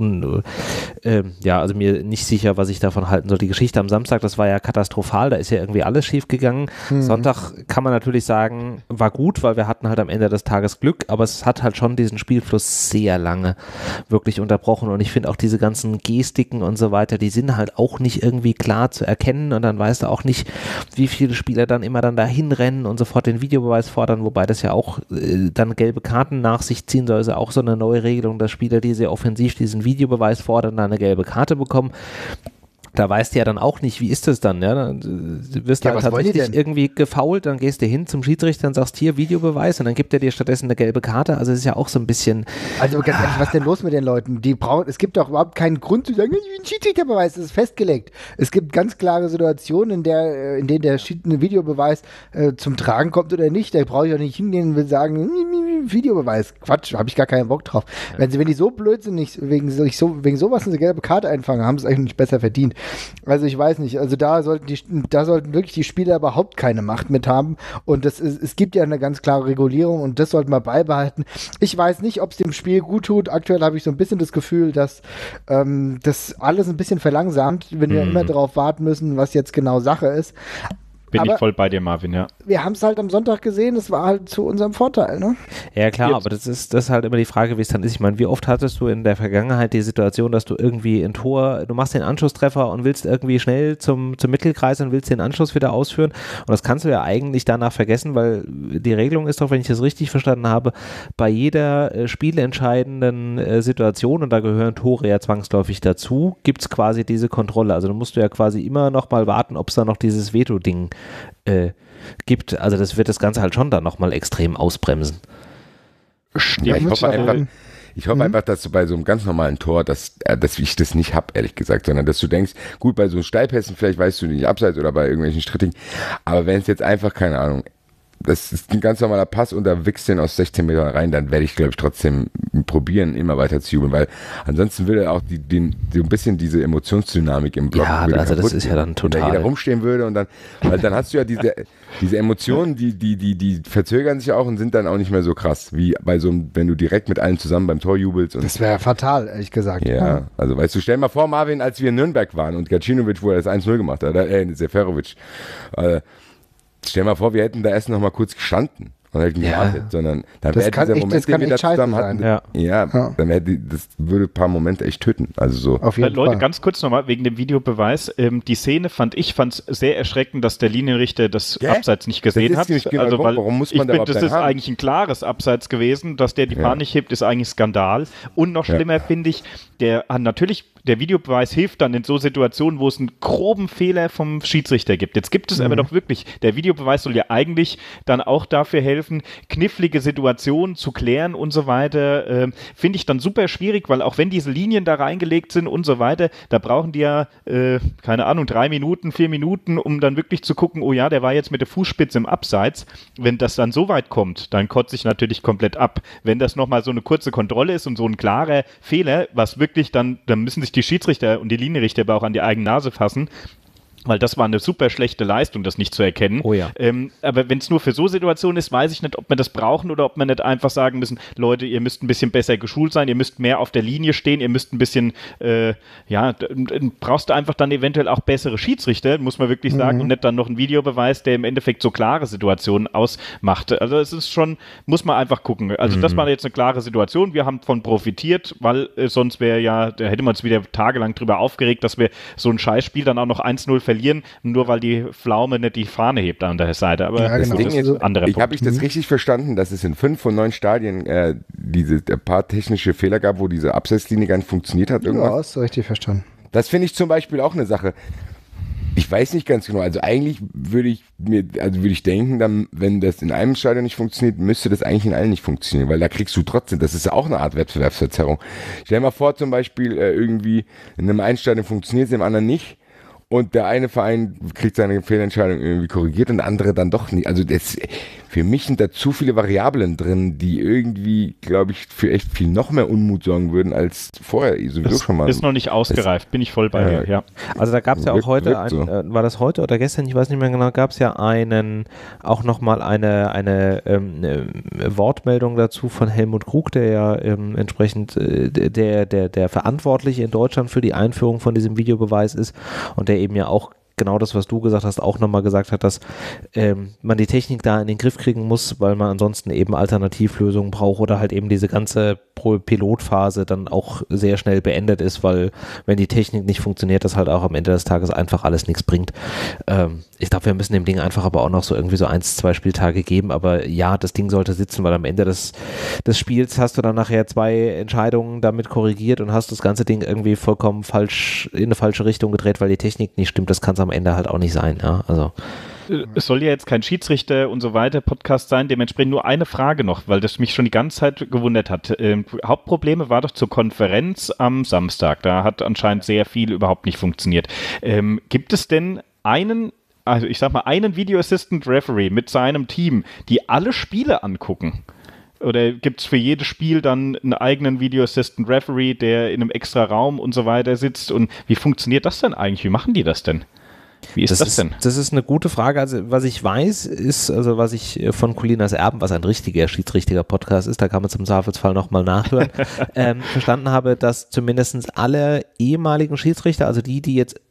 Speaker 1: also mir nicht sicher, was ich davon halten soll. Die Geschichte am Samstag, das war ja katastrophal, da ist ja irgendwie alles schief gegangen. Sonntag kann man natürlich sagen, war gut, weil wir hatten halt am Ende des Tages Glück, aber es hat halt schon diesen Spielfluss sehr lange wirklich unterbrochen, und ich finde auch diese ganzen Gestiken und so weiter, die sind halt auch nicht irgendwie klar zu erkennen, und dann weißt du auch nicht, wie viele Spieler dann immer dann dahin rennen und sofort den Videobeweis fordern, wobei das ja auch dann gelbe Karten nach sich ziehen soll. Ist ja auch so eine neue Regelung, dass Spieler, die sehr offensiv diesen Videobeweis fordern, dann eine gelbe Karte bekommen. Da weißt du ja dann auch nicht, wie ist das dann, ja? Dann wirst du halt tatsächlich irgendwie gefoult, dann gehst du hin zum Schiedsrichter und sagst, hier, Videobeweis, und dann gibt er dir stattdessen eine gelbe Karte. Also es ist ja auch so ein bisschen...
Speaker 3: Also ganz ehrlich, was ist denn los mit den Leuten? Es gibt doch überhaupt keinen Grund zu sagen, ein Schiedsrichterbeweis, das ist festgelegt. Es gibt ganz klare Situationen, in denen der Videobeweis zum Tragen kommt oder nicht. Da brauche ich auch nicht hingehen und will sagen, Videobeweis. Quatsch, habe ich gar keinen Bock drauf. Ja. Wenn die so blöd sind, wegen sowas eine gelbe Karte einfangen, haben sie es eigentlich nicht besser verdient. Also ich weiß nicht, also da sollten wirklich die Spieler überhaupt keine Macht mit haben, und es gibt ja eine ganz klare Regulierung, und das sollten wir beibehalten. Ich weiß nicht, ob es dem Spiel gut tut. Aktuell habe ich so ein bisschen das Gefühl, dass das alles ein bisschen verlangsamt, wenn wir immer darauf warten müssen, was jetzt genau Sache ist.
Speaker 2: Bin ich voll bei dir, Marvin, ja.
Speaker 3: Wir haben es halt am Sonntag gesehen, es war halt zu unserem Vorteil, ne?
Speaker 1: Ja klar, aber das ist halt immer die Frage, wie es dann ist. Ich meine, wie oft hattest du in der Vergangenheit die Situation, dass du irgendwie du machst den Anschlusstreffer und willst irgendwie schnell zum Mittelkreis und willst den Anschluss wieder ausführen und das kannst du ja eigentlich danach vergessen, weil die Regelung ist doch, wenn ich das richtig verstanden habe, bei jeder spielentscheidenden Situation, und da gehören Tore ja zwangsläufig dazu, gibt es quasi diese Kontrolle. Also da musst du ja quasi immer noch mal warten, ob es da noch dieses Veto-Ding gibt. Also das wird das Ganze halt schon dann nochmal extrem ausbremsen.
Speaker 4: Ja, ich hoffe einfach, dass du bei so einem ganz normalen Tor, dass ich das nicht habe, ehrlich gesagt, sondern dass du denkst, gut, bei so Steilpässen vielleicht weißt du nicht abseits oder bei irgendwelchen Strittigen, aber wenn es jetzt einfach, keine Ahnung, das ist ein ganz normaler Pass und da wichst den aus 16 Metern rein, dann werde ich, glaube ich, trotzdem probieren, immer weiter zu jubeln, weil ansonsten will er auch so ein bisschen diese Emotionsdynamik im Block.
Speaker 1: Ja, also das ist ja dann total.
Speaker 4: Wenn da jeder rumstehen würde und dann, weil dann hast du ja diese Emotionen, die verzögern sich auch und sind dann auch nicht mehr so krass, wie bei so einem, wenn du direkt mit allen zusammen beim Tor jubelst. Und
Speaker 3: das wäre fatal, ehrlich gesagt.
Speaker 4: Ja, also weißt du, stell dir mal vor, Marvin, als wir in Nürnberg waren und Gacinovic, wo er das 1-0 gemacht hat, Seferovic, stell dir mal vor, wir hätten da erst noch mal kurz gestanden und hätten gewartet, sondern dann wäre dieser Moment, den wir da zusammen hatten, das würde ein paar Momente echt töten. Also so.
Speaker 2: Auf jeden Leute, Fall. Ganz kurz nochmal wegen dem Videobeweis. Die Szene fand es sehr erschreckend, dass der Linienrichter das Abseits nicht gesehen hat. Also, weil
Speaker 4: warum muss man
Speaker 2: ich finde, das ist eigentlich ein klares Abseits gewesen. Dass der die Fahne nicht hebt, ist eigentlich Skandal. Und noch schlimmer finde ich, der Videobeweis hilft dann in so Situationen, wo es einen groben Fehler vom Schiedsrichter gibt. Jetzt gibt es aber doch wirklich, der Videobeweis soll ja eigentlich dann auch dafür helfen, knifflige Situationen zu klären und so weiter. Finde ich dann super schwierig, weil auch wenn diese Linien da reingelegt sind und so weiter, da brauchen die ja, keine Ahnung, 3 Minuten, 4 Minuten, um dann wirklich zu gucken, oh ja, der war jetzt mit der Fußspitze im Abseits. Wenn das dann so weit kommt, dann kotze ich natürlich komplett ab. Wenn das nochmal so eine kurze Kontrolle ist und so ein klarer Fehler, was wirklich dann müssen sich die Schiedsrichter und die Linienrichter aber auch an die eigene Nase fassen, weil das war eine super schlechte Leistung, das nicht zu erkennen.
Speaker 1: Oh ja.
Speaker 2: Aber wenn es nur für so Situationen ist, weiß ich nicht, ob wir das brauchen oder ob wir nicht einfach sagen müssen, Leute, ihr müsst ein bisschen besser geschult sein, ihr müsst mehr auf der Linie stehen, ihr müsst ein bisschen, brauchst du einfach dann eventuell auch bessere Schiedsrichter, muss man wirklich sagen, und nicht dann noch einen Videobeweis, der im Endeffekt so klare Situationen ausmacht. Also es ist schon, muss man einfach gucken. Also das war jetzt eine klare Situation, wir haben davon profitiert, weil sonst wäre ja, da hätte man uns wieder tagelang drüber aufgeregt, dass wir so ein Scheißspiel dann auch noch 1-0 verlieren, nur weil die Pflaume nicht die Fahne hebt an der Seite. Aber
Speaker 4: das Ding ist, habe ich das richtig verstanden, dass es in 5 von 9 Stadien diese paar technische Fehler gab, wo diese Abseitslinie gar nicht funktioniert hat? Irgendwas?
Speaker 3: Ja, hast du richtig verstanden.
Speaker 4: Das finde ich zum Beispiel auch eine Sache. Ich weiß nicht ganz genau, also eigentlich würde ich denken, dann, wenn das in einem Stadion nicht funktioniert, müsste das eigentlich in allen nicht funktionieren, weil da kriegst du trotzdem, das ist ja auch eine Art Wettbewerbsverzerrung. Stell dir mal vor, zum Beispiel irgendwie in einem einen Stadion funktioniert es, im anderen nicht. Und der eine Verein kriegt seine Fehlentscheidung irgendwie korrigiert und der andere dann doch nicht. Also für mich sind da zu viele Variablen drin, die irgendwie, glaube ich, für echt viel noch mehr Unmut sorgen würden als vorher sowieso
Speaker 2: das
Speaker 4: schon mal.
Speaker 2: Ist noch nicht ausgereift, bin ich voll bei dir, ja.
Speaker 1: Also da gab es ja auch heute, war das heute oder gestern, ich weiß nicht mehr genau, gab es ja auch nochmal eine Wortmeldung dazu von Helmut Krug, der ja entsprechend der Verantwortliche in Deutschland für die Einführung von diesem Videobeweis ist und der eben ja auch genau das, was du gesagt hast, auch nochmal gesagt hat, dass man die Technik da in den Griff kriegen muss, weil man ansonsten eben Alternativlösungen braucht oder halt eben diese ganze Pilotphase dann auch sehr schnell beendet ist, weil wenn die Technik nicht funktioniert, das halt auch am Ende des Tages einfach alles nichts bringt. Ich glaube, wir müssen dem Ding einfach aber auch noch so irgendwie so 1-2 Spieltage geben, aber ja, das Ding sollte sitzen, weil am Ende des Spiels hast du dann nachher 2 Entscheidungen damit korrigiert und hast das ganze Ding irgendwie vollkommen falsch in eine falsche Richtung gedreht, weil die Technik nicht stimmt. Das kann es am Ende halt auch nicht sein, ja, also.
Speaker 2: Es soll ja jetzt kein Schiedsrichter und so weiter Podcast sein, dementsprechend nur eine Frage noch, weil das mich schon die ganze Zeit gewundert hat. Hauptprobleme war doch zur Konferenz am Samstag, da hat anscheinend sehr viel überhaupt nicht funktioniert. Gibt es denn einen Video Assistant Referee mit seinem Team, die alle Spiele angucken? Oder gibt es für jedes Spiel dann einen eigenen Video Assistant Referee, der in einem extra Raum und so weiter sitzt? Und wie funktioniert das denn eigentlich? Wie machen die das denn? Wie ist das denn?
Speaker 1: Das ist eine gute Frage. Also was ich weiß, ist, also was ich von Colinas Erben, was ein schiedsrichtiger Podcast ist, da kann man zum Zweifelsfall nochmal nachhören, verstanden habe, dass zumindest alle ehemaligen Schiedsrichter, also die jetzt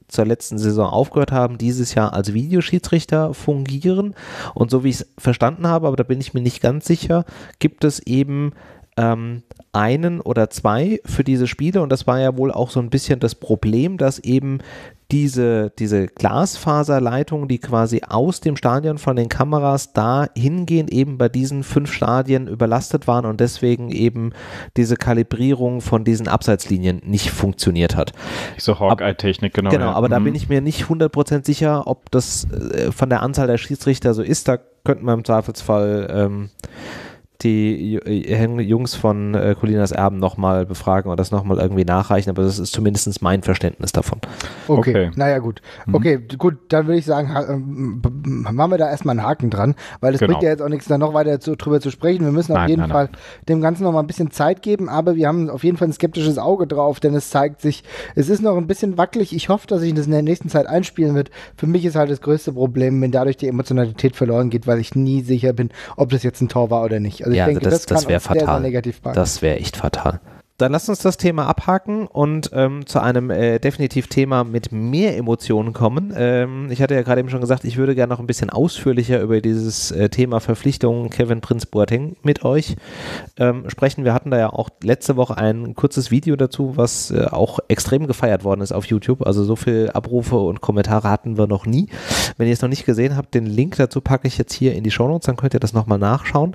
Speaker 1: zur letzten Saison aufgehört haben, dieses Jahr als Videoschiedsrichter fungieren. Und so wie ich es verstanden habe, aber da bin ich mir nicht ganz sicher, gibt es eben einen oder zwei für diese Spiele, und das war ja wohl auch so ein bisschen das Problem, dass eben diese Glasfaserleitungen, die quasi aus dem Stadion von den Kameras da hingehen, eben bei diesen 5 Stadien überlastet waren und deswegen eben diese Kalibrierung von diesen Abseitslinien nicht funktioniert hat.
Speaker 2: So Hawkeye-Technik, genau.
Speaker 1: Genau, aber da bin ich mir nicht 100% sicher, ob das von der Anzahl der Schiedsrichter so ist. Da könnten wir im Zweifelsfall die Jungs von Colinas Erben nochmal befragen und das nochmal irgendwie nachreichen, aber das ist zumindest mein Verständnis davon.
Speaker 3: Okay. Naja, gut. Okay, gut, dann würde ich sagen, machen wir da erstmal einen Haken dran, weil es bringt ja jetzt auch nichts, da noch weiter drüber zu sprechen. Wir müssen auf jeden Fall dem Ganzen nochmal ein bisschen Zeit geben, aber wir haben auf jeden Fall ein skeptisches Auge drauf, denn es zeigt sich, es ist noch ein bisschen wackelig. Ich hoffe, dass sich das in der nächsten Zeit einspielen wird. Für mich ist halt das größte Problem, wenn dadurch die Emotionalität verloren geht, weil ich nie sicher bin, ob das jetzt ein Tor war oder nicht. Also ich denke, das wäre fatal. Sehr negativ bleiben.
Speaker 1: Das wäre echt fatal. Dann lasst uns das Thema abhaken und zu einem definitiv Thema mit mehr Emotionen kommen. Ich hatte ja gerade eben schon gesagt, ich würde gerne noch ein bisschen ausführlicher über dieses Thema Verpflichtung Kevin Prince Boateng mit euch sprechen. Wir hatten da ja auch letzte Woche ein kurzes Video dazu, was auch extrem gefeiert worden ist auf YouTube. Also so viele Abrufe und Kommentare hatten wir noch nie. Wenn ihr es noch nicht gesehen habt, den Link dazu packe ich jetzt hier in die Shownotes, dann könnt ihr das nochmal nachschauen.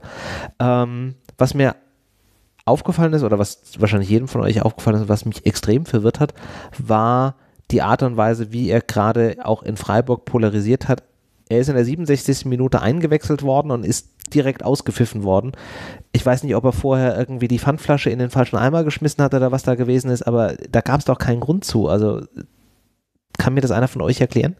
Speaker 1: Was mir aufgefallen ist, oder was wahrscheinlich jedem von euch aufgefallen ist, was mich extrem verwirrt hat, war die Art und Weise, wie er gerade auch in Freiburg polarisiert hat. Er ist in der 67. Minute eingewechselt worden und ist direkt ausgepfiffen worden. Ich weiß nicht, ob er vorher irgendwie die Pfandflasche in den falschen Eimer geschmissen hat oder was da gewesen ist, aber da gab es doch keinen Grund zu. Also kann mir das einer von euch erklären?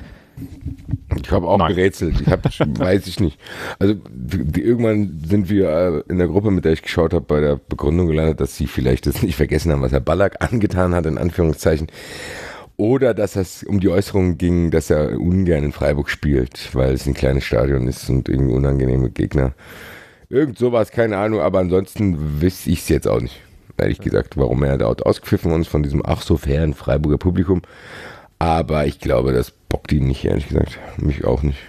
Speaker 4: Ich habe auch gerätselt. Weiß ich nicht. Also irgendwann sind wir in der Gruppe, mit der ich geschaut habe, bei der Begründung gelandet, dass sie vielleicht das nicht vergessen haben, was Herr Ballack angetan hat, in Anführungszeichen. Oder dass es um die Äußerung ging, dass er ungern in Freiburg spielt, weil es ein kleines Stadion ist und irgendwie unangenehme Gegner. Irgend sowas, keine Ahnung, aber ansonsten wüsste ich es jetzt auch nicht. Ehrlich gesagt, warum er dort ausgepfiffen uns von diesem ach so fairen Freiburger Publikum. Aber ich glaube, das bockt ihn nicht, ehrlich gesagt. Mich auch nicht.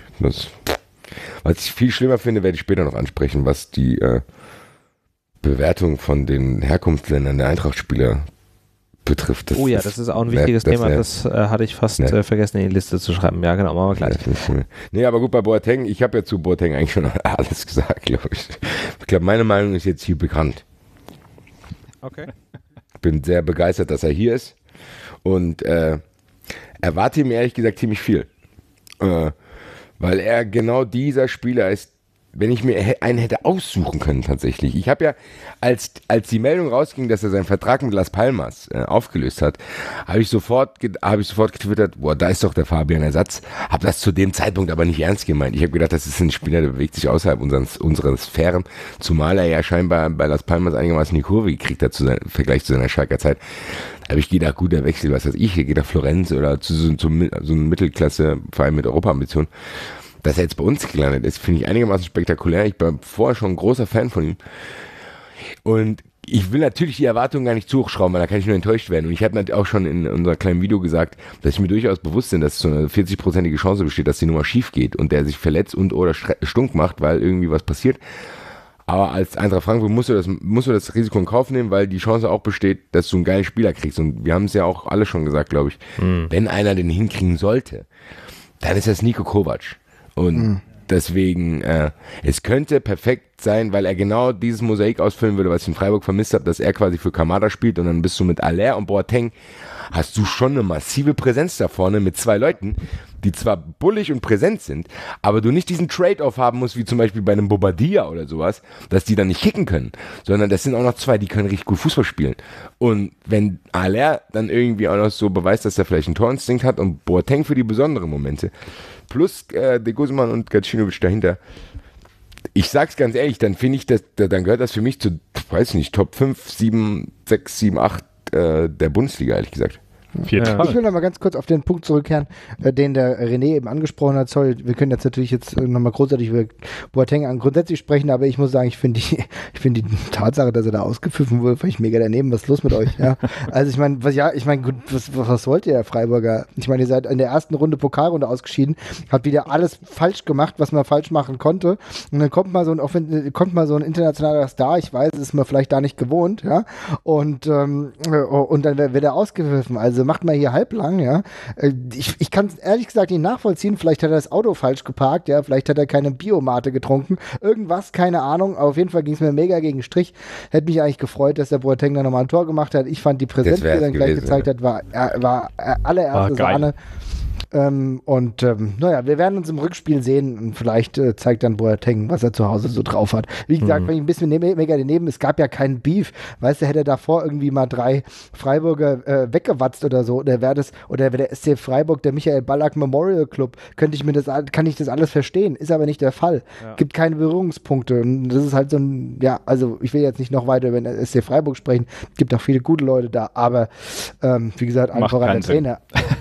Speaker 4: Was ich viel schlimmer finde, werde ich später noch ansprechen, was die Bewertung von den Herkunftsländern der Eintracht-Spieler betrifft.
Speaker 1: Das ist auch ein wichtiges Thema. Das hatte ich fast vergessen, in die Liste zu schreiben. Ja, genau, machen wir gleich.
Speaker 4: Nee, aber gut, bei Boateng, ich habe ja zu Boateng eigentlich schon alles gesagt, glaube ich. Ich glaube, meine Meinung ist jetzt hier bekannt.
Speaker 1: Okay.
Speaker 4: Ich bin sehr begeistert, dass er hier ist und erwarte ihm ehrlich gesagt ziemlich viel. Weil er genau dieser Spieler ist, wenn ich mir einen hätte aussuchen können tatsächlich. Ich habe ja, als die Meldung rausging, dass er seinen Vertrag mit Las Palmas aufgelöst hat, habe ich sofort getwittert, boah, da ist doch der Fabian Ersatz. Habe das zu dem Zeitpunkt aber nicht ernst gemeint. Ich habe gedacht, das ist ein Spieler, der bewegt sich außerhalb unserer Sphären, zumal er ja scheinbar bei Las Palmas einigermaßen die Kurve gekriegt hat im Vergleich zu seiner Schalker Zeit. Da habe ich gedacht, gut, der Wechsel, was weiß ich, hier geht nach Florenz oder zu so einem Mittelklasse-Verein mit Europa-Ambitionen. Dass er jetzt bei uns gelandet ist, finde ich einigermaßen spektakulär. Ich war vorher schon ein großer Fan von ihm. Und ich will natürlich die Erwartungen gar nicht zu hoch schrauben, weil da kann ich nur enttäuscht werden. Und ich habe natürlich auch schon in unserem kleinen Video gesagt, dass ich mir durchaus bewusst bin, dass so eine 40-prozentige Chance besteht, dass die Nummer schief geht und der sich verletzt und oder stunk macht, weil irgendwie was passiert. Aber als Eintracht Frankfurt musst du das Risiko in Kauf nehmen, weil die Chance auch besteht, dass du einen geilen Spieler kriegst. Und wir haben es ja auch alle schon gesagt, glaube ich. Wenn einer den hinkriegen sollte, dann ist das Nico Kovac. Und deswegen, es könnte perfekt sein, weil er genau dieses Mosaik ausfüllen würde, was ich in Freiburg vermisst habe, dass er quasi für Kamada spielt und dann bist du mit Aller und Boateng, hast du schon eine massive Präsenz da vorne mit zwei Leuten, die zwar bullig und präsent sind, aber du nicht diesen Trade-off haben musst, wie zum Beispiel bei einem Bobadilla oder sowas, dass die dann nicht kicken können, sondern das sind auch noch zwei, die können richtig gut Fußball spielen. Und wenn Aller dann irgendwie auch noch so beweist, dass er vielleicht einen Torinstinkt hat und Boateng für die besonderen Momente, plus De Guzman und Gacinovic dahinter, ich sag's ganz ehrlich, dann finde ich, dann gehört das für mich zu, weiß nicht, Top 5, 7, 6, 7, 8 der Bundesliga, ehrlich gesagt.
Speaker 3: Ich will noch mal ganz kurz auf den Punkt zurückkehren, den der René eben angesprochen hat. Sorry, wir können jetzt natürlich noch mal großartig über Boateng grundsätzlich sprechen, aber ich muss sagen, ich finde die Tatsache, dass er da ausgepfiffen wurde, fand ich mega daneben. Was ist los mit euch? Ja? Also ich meine, was wollt ihr, Freiburger? Ich meine, ihr seid in der ersten Runde Pokalrunde ausgeschieden, habt wieder alles falsch gemacht, was man falsch machen konnte, und dann kommt mal so ein internationaler Star, ich weiß, das ist man vielleicht da nicht gewohnt, ja, und dann wird er ausgepfiffen. Also macht mal hier halblang, ja. Ich kann es ehrlich gesagt nicht nachvollziehen. Vielleicht hat er das Auto falsch geparkt, ja. Vielleicht hat er keine Biomate getrunken. Irgendwas, keine Ahnung. Auf jeden Fall ging es mir mega gegen den Strich. Hätte mich eigentlich gefreut, dass der Boateng da nochmal ein Tor gemacht hat. Ich fand die Präsenz, die er dann gleich gezeigt hat, war allererste Sahne. Naja, wir werden uns im Rückspiel sehen und vielleicht zeigt dann Boateng, was er zu Hause so drauf hat. Wie gesagt, wenn ich ein bisschen mega daneben, es gab ja keinen Beef, weißt du, hätte davor irgendwie mal 3 Freiburger weggewatzt oder so, oder wäre der SC Freiburg der Michael Ballack Memorial Club, kann ich das alles verstehen, ist aber nicht der Fall. Ja. Gibt keine Berührungspunkte und das ist halt so ein, ja, also ich will jetzt nicht noch weiter über den SC Freiburg sprechen, gibt auch viele gute Leute da, aber wie gesagt, einfach an der Trainer.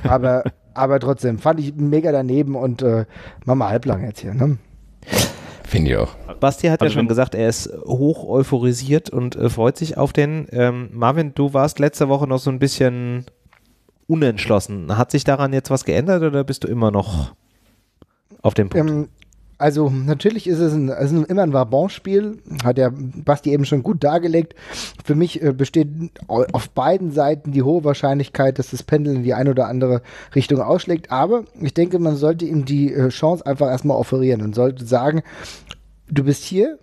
Speaker 3: Aber trotzdem, fand ich mega daneben und machen wir halblang jetzt hier, ne?
Speaker 4: Finde ich auch.
Speaker 1: Basti hat ja schon gesagt, er ist hoch euphorisiert und freut sich auf den. Marvin, du warst letzte Woche noch so ein bisschen unentschlossen. Hat sich daran jetzt was geändert oder bist du immer noch auf dem Punkt?
Speaker 3: Also natürlich ist es immer ein Vabon-Spiel, hat der Basti eben schon gut dargelegt. Für mich besteht auf beiden Seiten die hohe Wahrscheinlichkeit, dass das Pendel in die eine oder andere Richtung ausschlägt. Aber ich denke, man sollte ihm die Chance einfach erstmal offerieren und sollte sagen, du bist hier,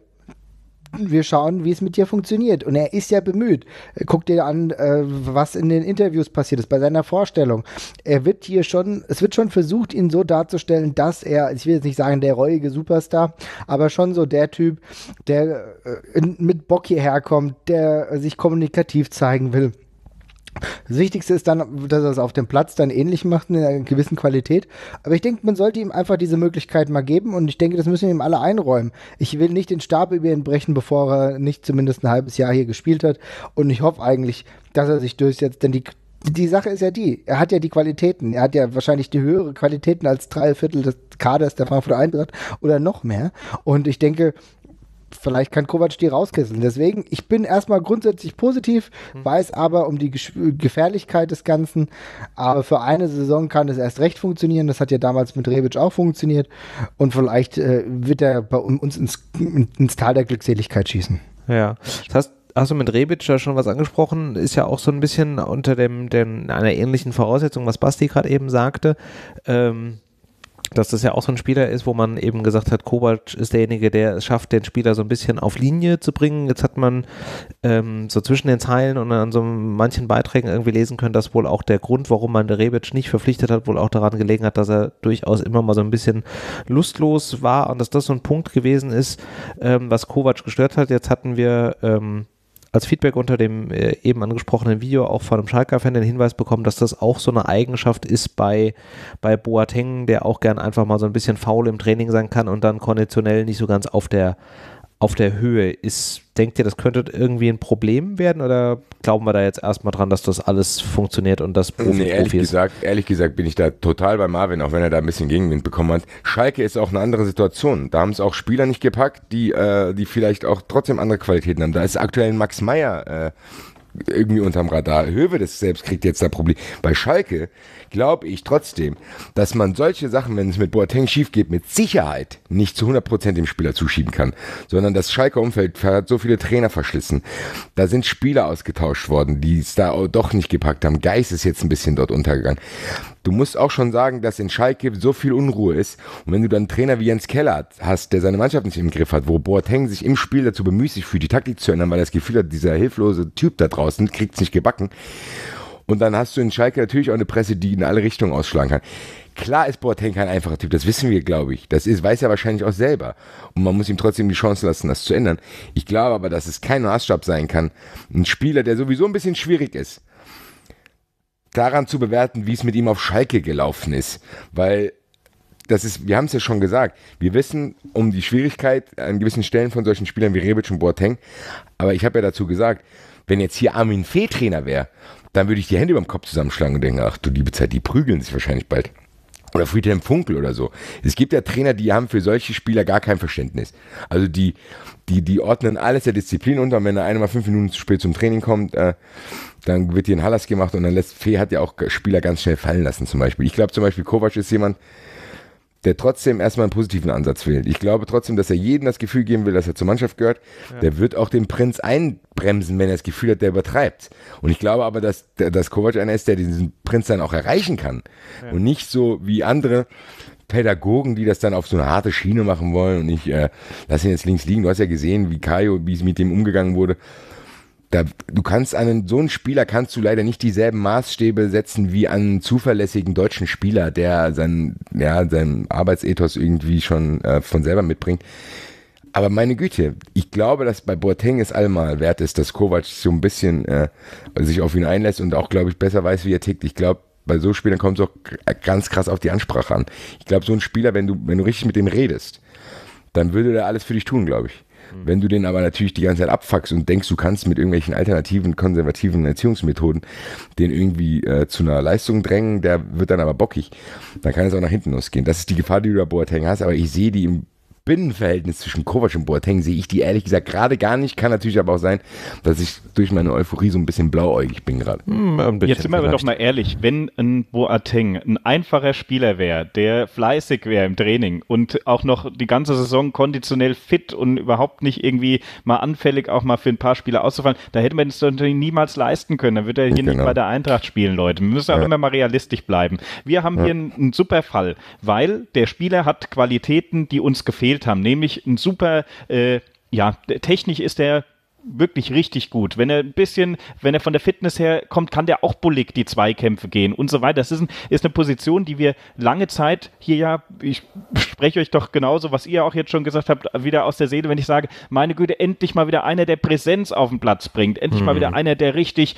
Speaker 3: wir schauen, wie es mit dir funktioniert. Und er ist ja bemüht. Guck dir an, was in den Interviews passiert ist, bei seiner Vorstellung. Es wird schon versucht, ihn so darzustellen, dass er, ich will jetzt nicht sagen, der reuige Superstar, aber schon so der Typ, der mit Bock hierher kommt, der sich kommunikativ zeigen will. Das Wichtigste ist dann, dass er es auf dem Platz dann ähnlich macht, in einer gewissen Qualität. Aber ich denke, man sollte ihm einfach diese Möglichkeit mal geben und ich denke, das müssen wir ihm alle einräumen. Ich will nicht den Stab über ihn brechen, bevor er nicht zumindest ein halbes Jahr hier gespielt hat und ich hoffe eigentlich, dass er sich durchsetzt, denn die Sache ist ja er hat ja die Qualitäten, er hat ja wahrscheinlich die höhere Qualitäten als 3/4 des Kaders der Frankfurter Eintracht oder noch mehr und ich denke, vielleicht kann Kovac die rauskitzeln. Deswegen, ich bin erstmal grundsätzlich positiv, weiß aber um die Gefährlichkeit des Ganzen. Aber für eine Saison kann es erst recht funktionieren. Das hat ja damals mit Rebic auch funktioniert. Und vielleicht wird er bei uns ins Tal der Glückseligkeit schießen.
Speaker 1: Ja, das heißt, hast du mit Rebic ja schon was angesprochen? Ist ja auch so ein bisschen unter einer ähnlichen Voraussetzung, was Basti gerade eben sagte. Dass das ja auch so ein Spieler ist, wo man eben gesagt hat, Kovac ist derjenige, der es schafft, den Spieler so ein bisschen auf Linie zu bringen. Jetzt hat man so zwischen den Zeilen und an so manchen Beiträgen irgendwie lesen können, dass wohl auch der Grund, warum man der Rebic nicht verpflichtet hat, wohl auch daran gelegen hat, dass er durchaus immer mal so ein bisschen lustlos war und dass das so ein Punkt gewesen ist, was Kovac gestört hat. Jetzt hatten wir als Feedback unter dem eben angesprochenen Video auch von einem Schalker-Fan den Hinweis bekommen, dass das auch so eine Eigenschaft ist bei Boateng, der auch gern einfach mal so ein bisschen faul im Training sein kann und dann konditionell nicht so ganz auf der Höhe ist. Denkt ihr, das könnte irgendwie ein Problem werden oder glauben wir da jetzt erstmal dran, dass das alles funktioniert und das Profi ist?
Speaker 4: Ehrlich gesagt bin ich da total bei Marvin, auch wenn er da ein bisschen Gegenwind bekommen hat. Schalke ist auch eine andere Situation. Da haben es auch Spieler nicht gepackt, die vielleicht auch trotzdem andere Qualitäten haben. Da ist aktuell ein Max Meyer irgendwie unterm Radar. Höwedes selbst kriegt jetzt da Problem. Bei Schalke glaube ich trotzdem, dass man solche Sachen, wenn es mit Boateng schief geht, mit Sicherheit nicht zu 100% dem Spieler zuschieben kann, sondern das Schalker Umfeld hat so viele Trainer verschlissen. Da sind Spieler ausgetauscht worden, die es da auch doch nicht gepackt haben. Geist ist jetzt ein bisschen dort untergegangen. Du musst auch schon sagen, dass in Schalke so viel Unruhe ist und wenn du dann einen Trainer wie Jens Keller hast, der seine Mannschaft nicht im Griff hat, wo Boateng sich im Spiel dazu bemüht, sich für die Taktik zu ändern, weil er das Gefühl hat, dieser hilflose Typ da draußen kriegt es nicht gebacken. Und dann hast du in Schalke natürlich auch eine Presse, die in alle Richtungen ausschlagen kann. Klar ist Boateng kein einfacher Typ, das wissen wir, glaube ich. Weiß er wahrscheinlich auch selber. Und man muss ihm trotzdem die Chance lassen, das zu ändern. Ich glaube aber, dass es kein Maßstab sein kann, ein Spieler, der sowieso ein bisschen schwierig ist, daran zu bewerten, wie es mit ihm auf Schalke gelaufen ist. Weil wir haben es ja schon gesagt, wir wissen um die Schwierigkeit an gewissen Stellen von solchen Spielern wie Rebic und Boateng. Aber ich habe ja dazu gesagt, wenn jetzt hier Armin Fee Trainer wäre, dann würde ich die Hände über dem Kopf zusammenschlagen und denken, ach du liebe Zeit, die prügeln sich wahrscheinlich bald. Oder Friedhelm Funkel oder so. Es gibt ja Trainer, die haben für solche Spieler gar kein Verständnis. Also die ordnen alles der Disziplin unter, und wenn der eine mal 5 Minuten zu spät zum Training kommt, dann wird hier ein Hallas gemacht, und dann hat ja auch Spieler ganz schnell fallen lassen zum Beispiel. Ich glaube zum Beispiel, Kovac ist jemand, der trotzdem erstmal einen positiven Ansatz wählt. Ich glaube trotzdem, dass er jedem das Gefühl geben will, dass er zur Mannschaft gehört. Ja. Der wird auch den Prinz einbremsen, wenn er das Gefühl hat, der übertreibt. Und ich glaube aber, dass Kovac einer ist, der diesen Prinz dann auch erreichen kann. Ja. Und nicht so wie andere Pädagogen, die das dann auf so eine harte Schiene machen wollen. Und ich lass ihn jetzt links liegen. Du hast ja gesehen, wie es mit dem umgegangen wurde. Du kannst so einen Spieler kannst du leider nicht dieselben Maßstäbe setzen wie an einen zuverlässigen deutschen Spieler, der seinen Arbeitsethos irgendwie schon von selber mitbringt. Aber meine Güte, ich glaube, dass bei Boateng es allemal wert ist, dass Kovac so ein bisschen sich auf ihn einlässt und auch, glaube ich, besser weiß, wie er tickt. Ich glaube, bei so Spielern kommt es auch ganz krass auf die Ansprache an. Ich glaube, so ein Spieler, wenn du richtig mit dem redest, dann würde der alles für dich tun, glaube ich. Wenn du den aber natürlich die ganze Zeit abfuckst und denkst, du kannst mit irgendwelchen alternativen, konservativen Erziehungsmethoden den irgendwie zu einer Leistung drängen, der wird dann aber bockig. Dann kann es auch nach hinten losgehen. Das ist die Gefahr, die du bei Boateng hast, aber ich sehe die im Binnenverhältnis zwischen Kovac und Boateng, sehe ich die ehrlich gesagt gerade gar nicht. Kann natürlich aber auch sein, dass ich durch meine Euphorie so ein bisschen blauäugig bin gerade.
Speaker 2: Jetzt sind wir aber doch mal ehrlich, wenn ein Boateng ein einfacher Spieler wäre, der fleißig wäre im Training und auch noch die ganze Saison konditionell fit und überhaupt nicht irgendwie mal anfällig, auch mal für ein paar Spiele auszufallen, da hätte man es natürlich niemals leisten können. Dann würde er hier nicht bei der Eintracht spielen, Leute. Wir müssen auch immer mal realistisch bleiben. Wir haben hier einen super Fall, weil der Spieler hat Qualitäten, die uns gefehlt haben, nämlich ein super, technisch ist er wirklich richtig gut. Wenn er von der Fitness her kommt, kann der auch bullig die Zweikämpfe gehen und so weiter. Das ist eine Position, die wir lange Zeit hier ich spreche euch doch genauso, was ihr auch jetzt schon gesagt habt, wieder aus der Seele, wenn ich sage, meine Güte, endlich mal wieder einer, der Präsenz auf den Platz bringt. Endlich mal wieder einer, der richtig,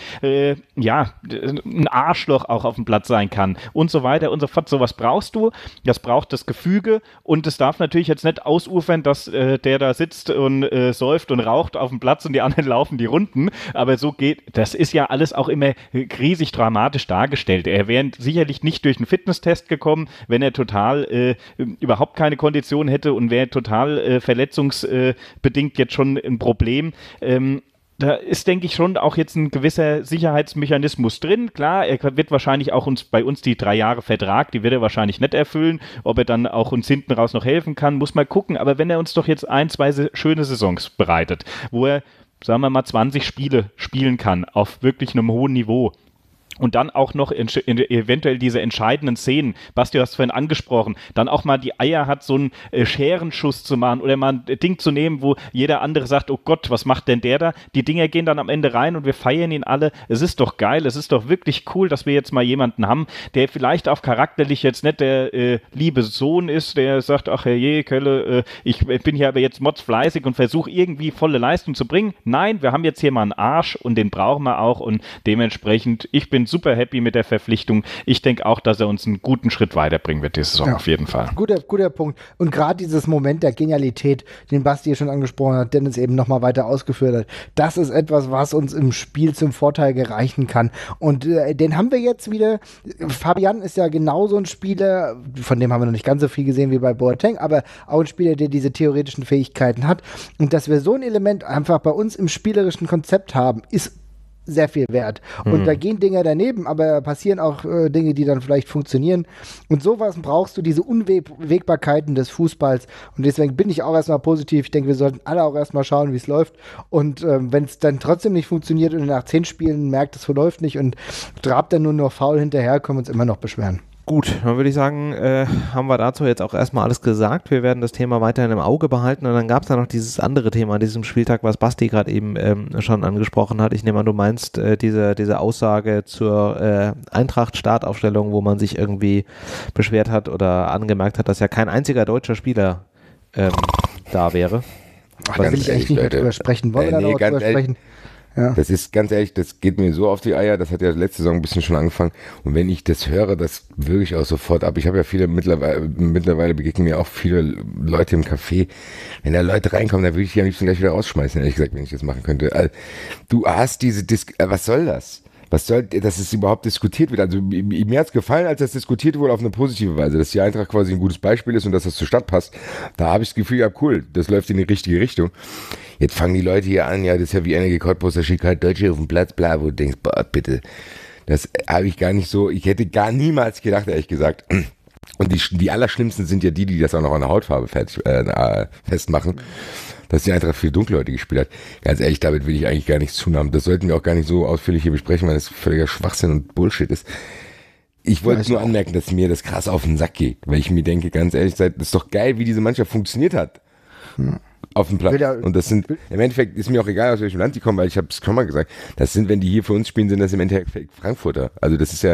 Speaker 2: ein Arschloch auch auf dem Platz sein kann und so weiter und so fort. Sowas brauchst du. Das braucht das Gefüge und es darf natürlich jetzt nicht ausufern, dass der da sitzt und säuft und raucht auf dem Platz und die anderen laufen die Runden, aber so geht, das ist ja alles auch immer riesig dramatisch dargestellt. Er wäre sicherlich nicht durch einen Fitnesstest gekommen, wenn er total überhaupt keine Kondition hätte und wäre total verletzungsbedingt jetzt schon ein Problem. Da ist, denke ich, schon auch jetzt ein gewisser Sicherheitsmechanismus drin. Klar, er wird wahrscheinlich auch bei uns die 3 Jahre Vertrag, die wird er wahrscheinlich nicht erfüllen. Ob er dann auch uns hinten raus noch helfen kann, muss man gucken. Aber wenn er uns doch jetzt 1, 2 schöne Saisons bereitet, wo er, sagen wir mal, 20 Spiele spielen kann, auf wirklich einem hohen Niveau, und dann auch noch eventuell diese entscheidenden Szenen, Basti, du hast es vorhin angesprochen, dann auch mal die Eier hat, so einen Scherenschuss zu machen oder mal ein Ding zu nehmen, wo jeder andere sagt, oh Gott, was macht denn der da? Die Dinger gehen dann am Ende rein und wir feiern ihn alle. Es ist doch geil, es ist doch wirklich cool, dass wir jetzt mal jemanden haben, der vielleicht auch charakterlich jetzt nicht der liebe Sohn ist, der sagt, ach herrje, Kölle, ich bin hier aber jetzt motzfleißig und versuche irgendwie volle Leistung zu bringen. Nein, wir haben jetzt hier mal einen Arsch und den brauchen wir auch und dementsprechend, ich bin super happy mit der Verpflichtung. Ich denke auch, dass er uns einen guten Schritt weiterbringen wird, diese Saison auf jeden Fall.
Speaker 3: Guter Punkt. Und gerade dieses Moment der Genialität, den Basti schon angesprochen hat, Dennis eben nochmal weiter ausgeführt hat, das ist etwas, was uns im Spiel zum Vorteil gereichen kann. Und den haben wir jetzt wieder. Fabian ist ja genauso ein Spieler, von dem haben wir noch nicht ganz so viel gesehen wie bei Boateng, aber auch ein Spieler, der diese theoretischen Fähigkeiten hat. Und dass wir so ein Element einfach bei uns im spielerischen Konzept haben, ist sehr viel wert. Und da gehen Dinge daneben, aber passieren auch Dinge, die dann vielleicht funktionieren. Und sowas brauchst du, diese Unwägbarkeiten des Fußballs. Und deswegen bin ich auch erstmal positiv. Ich denke, wir sollten alle auch erstmal schauen, wie es läuft. Und wenn es dann trotzdem nicht funktioniert und nach 10 Spielen merkt, es verläuft nicht und trabt dann nur noch faul hinterher, können wir uns immer noch beschweren.
Speaker 1: Gut, dann würde ich sagen, haben wir dazu jetzt auch erstmal alles gesagt. Wir werden das Thema weiterhin im Auge behalten und dann gab es da noch dieses andere Thema an diesem Spieltag, was Basti gerade eben schon angesprochen hat. Ich nehme an, du meinst diese Aussage zur Eintracht-Startaufstellung, wo man sich irgendwie beschwert hat oder angemerkt hat, dass ja kein einziger deutscher Spieler da wäre.
Speaker 3: Ach, da will ich eigentlich nicht mehr drüber sprechen. Wollen wir da noch drüber sprechen? Ja.
Speaker 4: Das ist ganz ehrlich, das geht mir so auf die Eier, das hat ja letzte Saison ein bisschen schon angefangen und wenn ich das höre, das würge ich auch sofort ab. Ich habe ja mittlerweile begegnen mir auch viele Leute im Café, wenn da Leute reinkommen, dann würde ich die am liebsten gleich wieder rausschmeißen, ehrlich gesagt, wenn ich das machen könnte. Also, du hast diese was soll das? dass es überhaupt diskutiert wird. Also mir hat es gefallen, als das diskutiert wurde auf eine positive Weise, dass die Eintracht quasi ein gutes Beispiel ist und dass das zur Stadt passt. Da habe ich das Gefühl, ja cool, das läuft in die richtige Richtung. Jetzt fangen die Leute hier an, ja, das ist ja wie einige Cottbusser, schickt halt Deutsche auf den Platz, bla, wo du denkst, boah, bitte. Das habe ich gar nicht so, ich hätte gar niemals gedacht, ehrlich gesagt. Und die Allerschlimmsten sind ja die das auch noch an der Hautfarbe festmachen, dass die Eintracht viel dunkelhäutig gespielt hat. Ganz ehrlich, damit will ich eigentlich gar nichts tun haben. Das sollten wir auch gar nicht so ausführlich hier besprechen, weil das völliger Schwachsinn und Bullshit ist. Ich wollte nur anmerken, dass mir das krass auf den Sack geht, weil ich mir denke, ganz ehrlich, das ist doch geil, wie diese Mannschaft funktioniert hat. Auf dem Platz. Und das sind, im Endeffekt ist mir auch egal, aus welchem Land die kommen, weil ich habe es schon mal gesagt, das sind, wenn die hier für uns spielen, sind das im Endeffekt Frankfurter. Also das ist ja,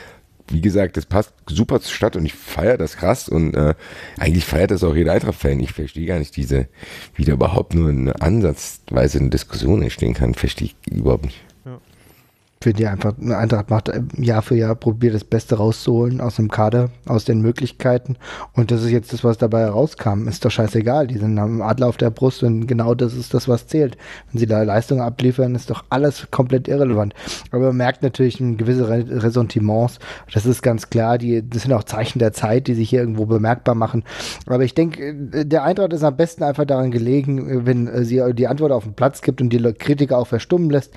Speaker 4: wie gesagt, das passt super zur Stadt und ich feiere das krass und eigentlich feiert das auch jeder Eintracht-Fan. Ich verstehe gar nicht wie da überhaupt nur eine ansatzweise eine Diskussion entstehen kann, verstehe ich überhaupt nicht.
Speaker 3: Ich finde ja einfach, eine Eintracht macht Jahr für Jahr, probiert das Beste rauszuholen aus dem Kader, aus den Möglichkeiten. Und das ist jetzt das, was dabei herauskam. Ist doch scheißegal. Die sind am Adler auf der Brust und genau das ist das, was zählt. Wenn sie da Leistungen abliefern, ist doch alles komplett irrelevant. Aber man merkt natürlich gewisse Ressentiments. Das ist ganz klar. Das sind auch Zeichen der Zeit, die sich hier irgendwo bemerkbar machen. Aber ich denke, der Eintracht ist am besten einfach daran gelegen, wenn sie die Antwort auf den Platz gibt und die Kritiker auch verstummen lässt.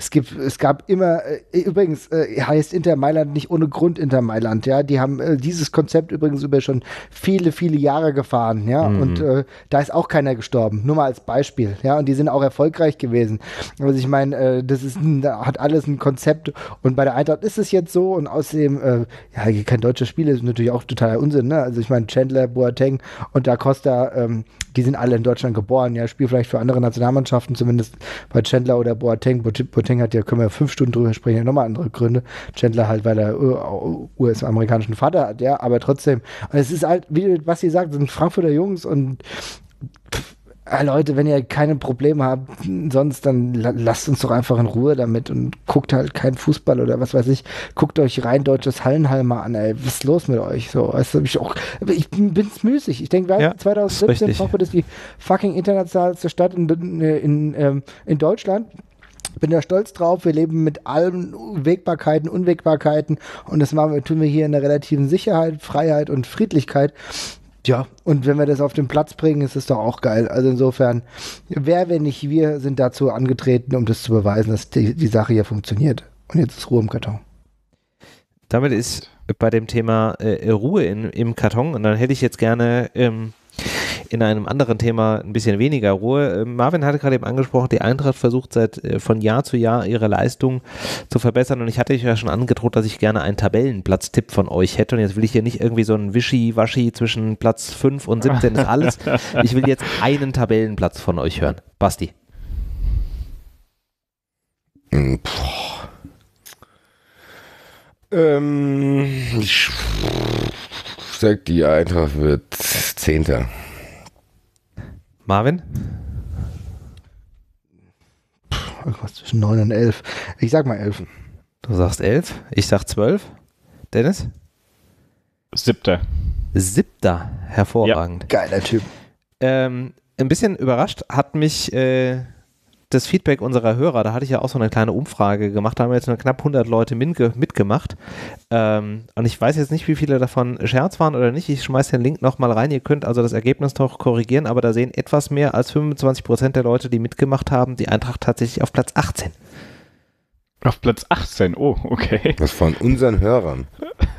Speaker 3: Es gab immer übrigens heißt Inter Mailand nicht ohne Grund Inter Mailand, ja, die haben dieses Konzept übrigens über schon viele, viele Jahre gefahren, ja, und da ist auch keiner gestorben, nur mal als Beispiel, ja, und die sind auch erfolgreich gewesen, also ich meine, da hat alles ein Konzept und bei der Eintracht ist es jetzt so und außerdem, ja, kein deutsches Spiel ist natürlich auch totaler Unsinn, ne, also ich meine, Chandler, Boateng und Da Costa, die sind alle in Deutschland geboren, ja, spielen vielleicht für andere Nationalmannschaften, zumindest bei Chandler oder Boateng. Boateng hat ja, können wir 5 Stunden drüber sprechen, ja nochmal andere Gründe. Chandler halt, weil er US-amerikanischen Vater hat, ja, aber trotzdem. Und es ist halt, wie was sie sagt, sind Frankfurter Jungs und Leute, wenn ihr keine Probleme habt, sonst, dann lasst uns doch einfach in Ruhe damit und guckt halt keinen Fußball oder was weiß ich. Guckt euch rein deutsches Hallenhalmer an, ey. Was ist los mit euch? So, weißt du, ich bin's müßig. Ich denke, ja, 2017, Frankfurt ist die fucking internationalste Stadt in Deutschland. Bin da stolz drauf, wir leben mit allen Wegbarkeiten, Unwägbarkeiten und das tun wir hier in der relativen Sicherheit, Freiheit und Friedlichkeit. Ja, und wenn wir das auf den Platz bringen, ist es doch auch geil. Also insofern, wenn nicht wir, sind dazu angetreten, um das zu beweisen, dass die Sache hier funktioniert. Und jetzt ist Ruhe im Karton.
Speaker 1: Damit ist bei dem Thema Ruhe im Karton und dann hätte ich jetzt gerne in einem anderen Thema ein bisschen weniger Ruhe. Marvin hatte gerade eben angesprochen, die Eintracht versucht von Jahr zu Jahr ihre Leistung zu verbessern und ich hatte euch ja schon angedroht, dass ich gerne einen Tabellenplatztipp von euch hätte und jetzt will ich hier nicht irgendwie so ein Wischi-Waschi zwischen Platz 5 und 17 ist alles. Ich will jetzt einen Tabellenplatz von euch hören. Basti.
Speaker 4: Ich sag, die Eintracht wird 10.
Speaker 1: Marvin?
Speaker 3: Irgendwas zwischen 9 und 11. Ich sag mal 11.
Speaker 1: Du sagst 11, ich sag 12. Dennis?
Speaker 2: 7.
Speaker 1: 7. Hervorragend.
Speaker 3: Ja. Geiler Typ.
Speaker 1: Ein bisschen überrascht hat mich das Feedback unserer Hörer, da hatte ich ja auch so eine kleine Umfrage gemacht, da haben jetzt nur knapp 100 Leute mitgemacht und ich weiß jetzt nicht, wie viele davon Scherz waren oder nicht, ich schmeiße den Link nochmal rein, ihr könnt also das Ergebnis doch korrigieren, aber da sehen etwas mehr als 25% der Leute, die mitgemacht haben, die Eintracht tatsächlich auf Platz 18.
Speaker 2: Auf Platz 18, oh, okay.
Speaker 4: Das von unseren Hörern.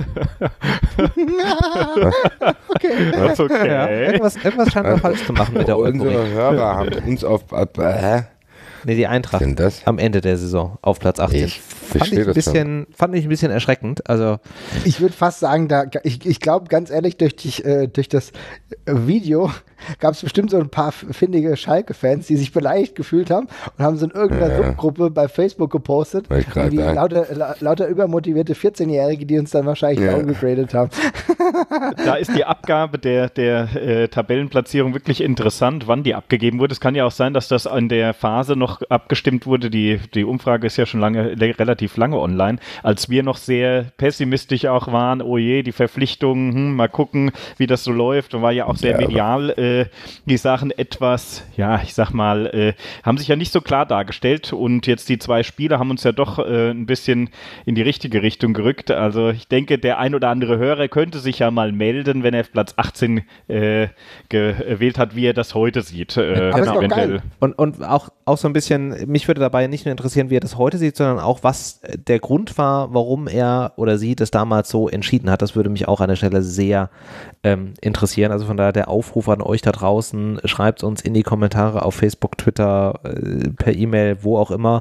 Speaker 3: Okay.
Speaker 2: Das ist okay.
Speaker 1: Ja, irgendwas scheint man falsch zu machen mit der Euphorie.
Speaker 4: Unsere Hörer haben uns auf...
Speaker 1: Nee, die Eintracht am Ende der Saison auf Platz 18.
Speaker 4: Ich verstehe das schon.
Speaker 1: Fand ich ein bisschen erschreckend. Also
Speaker 3: ich würde fast sagen, ich glaube ganz ehrlich, durch das Video gab es bestimmt so ein paar findige Schalke-Fans, die sich beleidigt gefühlt haben und haben so in irgendeiner Subgruppe bei Facebook gepostet. Und die lauter übermotivierte 14-Jährige, die uns dann wahrscheinlich downgegradet haben.
Speaker 2: Da ist die Abgabe der Tabellenplatzierung wirklich interessant, wann die abgegeben wurde. Es kann ja auch sein, dass das in der Phase noch abgestimmt wurde. Die Umfrage ist ja schon relativ relativ lange online, als wir noch sehr pessimistisch auch waren, oh je, die Verpflichtungen, mal gucken, wie das so läuft, und war ja auch sehr medial, die Sachen etwas, ja, ich sag mal, haben sich ja nicht so klar dargestellt, und jetzt die 2 Spiele haben uns ja doch ein bisschen in die richtige Richtung gerückt. Also ich denke, der ein oder andere Hörer könnte sich ja mal melden, wenn er Platz 18 gewählt hat, wie er das heute sieht.
Speaker 1: Genau. Und auch so ein bisschen, mich würde dabei nicht nur interessieren, wie er das heute sieht, sondern auch, was der Grund war, warum er oder sie das damals so entschieden hat. Das würde mich auch an der Stelle sehr interessieren. Also von daher der Aufruf an euch da draußen, schreibt uns in die Kommentare auf Facebook, Twitter, per E-Mail, wo auch immer.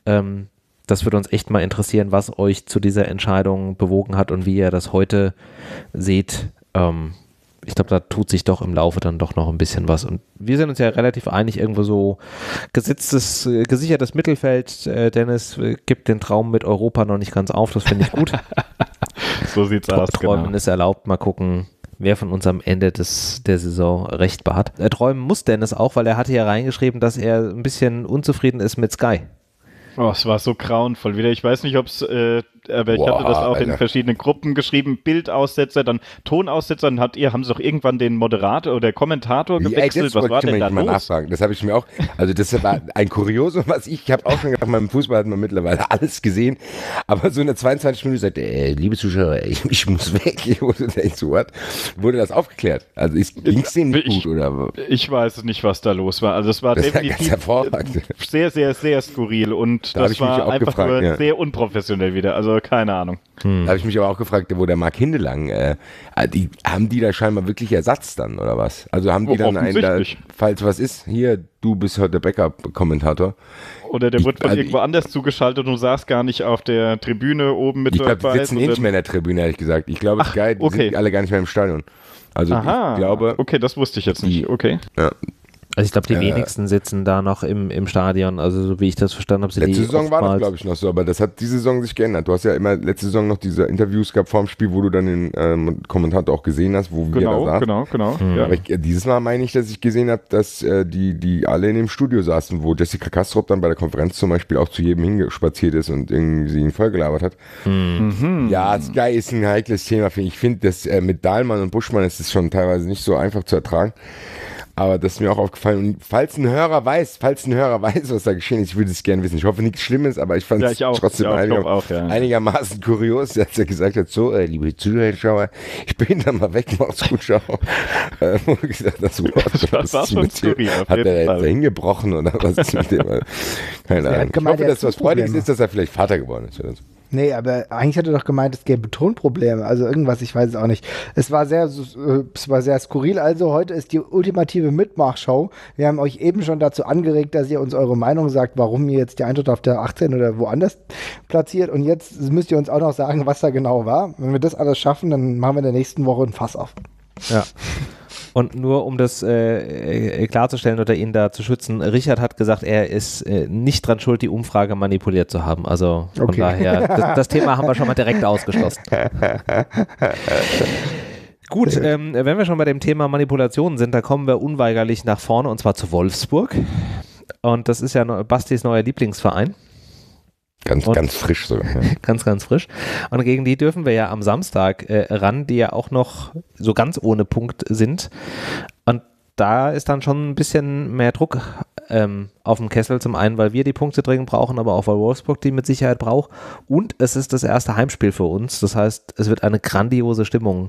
Speaker 1: Das würde uns echt mal interessieren, was euch zu dieser Entscheidung bewogen hat und wie ihr das heute seht. Ich glaube, da tut sich doch im Laufe dann doch noch ein bisschen was. Und wir sind uns ja relativ einig, irgendwo so gesichertes Mittelfeld. Dennis gibt den Traum mit Europa noch nicht ganz auf, das finde ich gut.
Speaker 2: So sieht's aus,
Speaker 1: Träumen ist erlaubt, mal gucken, wer von uns am Ende der Saison recht behat. Träumen muss Dennis auch, weil er hatte ja reingeschrieben, dass er ein bisschen unzufrieden ist mit Sky.
Speaker 2: Oh, es war so grauenvoll wieder. Ich weiß nicht, ob es, aber ich hatte das auch in verschiedenen Gruppen geschrieben, Bildaussetzer, dann Tonaussetzer, dann haben sie doch irgendwann den Moderator oder Kommentator gewechselt. Was war denn da los?
Speaker 4: Nachfragen. Das habe ich mir auch, also das war ein Kuriosum, was ich habe auch schon gedacht, beim Fußball hat man mittlerweile alles gesehen, aber so eine 22 Minuten sagt, liebe Zuschauer, ich muss weg, wurde das aufgeklärt? Also ging es denen nicht gut, oder?
Speaker 2: Ich weiß nicht, was da los war. Also es war definitiv sehr, sehr, sehr skurril, und das war einfach nur sehr unprofessionell wieder. Also keine Ahnung.
Speaker 4: Da habe ich mich aber auch gefragt, wo der Marc Hindelang, haben die da scheinbar wirklich Ersatz dann, oder was? Also haben die dann einen, falls was ist, hier, du bist heute der Backup-Kommentator.
Speaker 2: Oder der wird von irgendwo anders zugeschaltet und du saßt gar nicht auf der Tribüne oben mit dabei.
Speaker 4: Ich glaube, die sitzen nicht mehr in der Tribüne, ehrlich gesagt. Ich glaube, Sky, die sind alle gar nicht mehr im Stadion. Also ich glaube...
Speaker 2: Okay, das wusste ich jetzt nicht. Okay.
Speaker 4: Ja.
Speaker 1: Also ich glaube, die wenigsten sitzen da noch im Stadion, also so wie ich das verstanden habe.
Speaker 4: Letzte Saison war das, glaube ich, noch so, aber das hat diese Saison sich geändert. Du hast ja immer letzte Saison noch diese Interviews gehabt vor dem Spiel, wo du dann den Kommentator auch gesehen hast, wo wir da saßen. Genau. Ja. Aber dieses Mal meine ich, dass ich gesehen habe, dass die alle in dem Studio saßen, wo Jessica Kastrop dann bei der Konferenz zum Beispiel auch zu jedem hingespaziert ist und irgendwie ihn vollgelabert hat. Ja, Sky ist ein heikles Thema, finde ich. Ich finde, dass mit Dahlmann und Buschmann ist es schon teilweise nicht so einfach zu ertragen. Aber das ist mir auch aufgefallen. Und falls ein Hörer weiß, was da geschehen ist, ich würde es gerne wissen. Ich hoffe, nichts Schlimmes, aber ich fand es trotzdem einigermaßen kurios, als er gesagt hat, so, liebe Zuschauer, ich bin dann mal weg, macht's gut, ciao. Und gesagt, das war schon skurril. Hat er jetzt da hingebrochen oder was ist mit dem? Keine Ahnung. Ich hoffe, dass was Freudiges ist, dass er vielleicht Vater geworden ist oder so.
Speaker 3: Nee, aber eigentlich hat er doch gemeint, es gäbe Tonprobleme, also irgendwas, ich weiß es auch nicht. Es war sehr skurril, also heute ist die ultimative Mitmachshow. Wir haben euch eben schon dazu angeregt, dass ihr uns eure Meinung sagt, warum ihr jetzt die Eintracht auf der 18 oder woanders platziert, und jetzt müsst ihr uns auch noch sagen, was da genau war. Wenn wir das alles schaffen, dann machen wir in der nächsten Woche ein Fass auf.
Speaker 1: Ja. Und nur um das klarzustellen oder ihn da zu schützen, Richard hat gesagt, er ist nicht dran schuld, die Umfrage manipuliert zu haben. Also von daher, das Thema haben wir schon mal direkt ausgeschlossen. Gut, wenn wir schon bei dem Thema Manipulationen sind, da kommen wir unweigerlich nach vorne, und zwar zu Wolfsburg. Und das ist ja Bastis neuer Lieblingsverein.
Speaker 4: Ganz frisch sogar. Ja.
Speaker 1: Ganz frisch. Und gegen die dürfen wir ja am Samstag ran, die ja auch noch so ganz ohne Punkt sind. Und da ist dann schon ein bisschen mehr Druck auf dem Kessel. Zum einen, weil wir die Punkte dringend brauchen, aber auch weil Wolfsburg die mit Sicherheit braucht. Und es ist das erste Heimspiel für uns. Das heißt, es wird eine grandiose Stimmung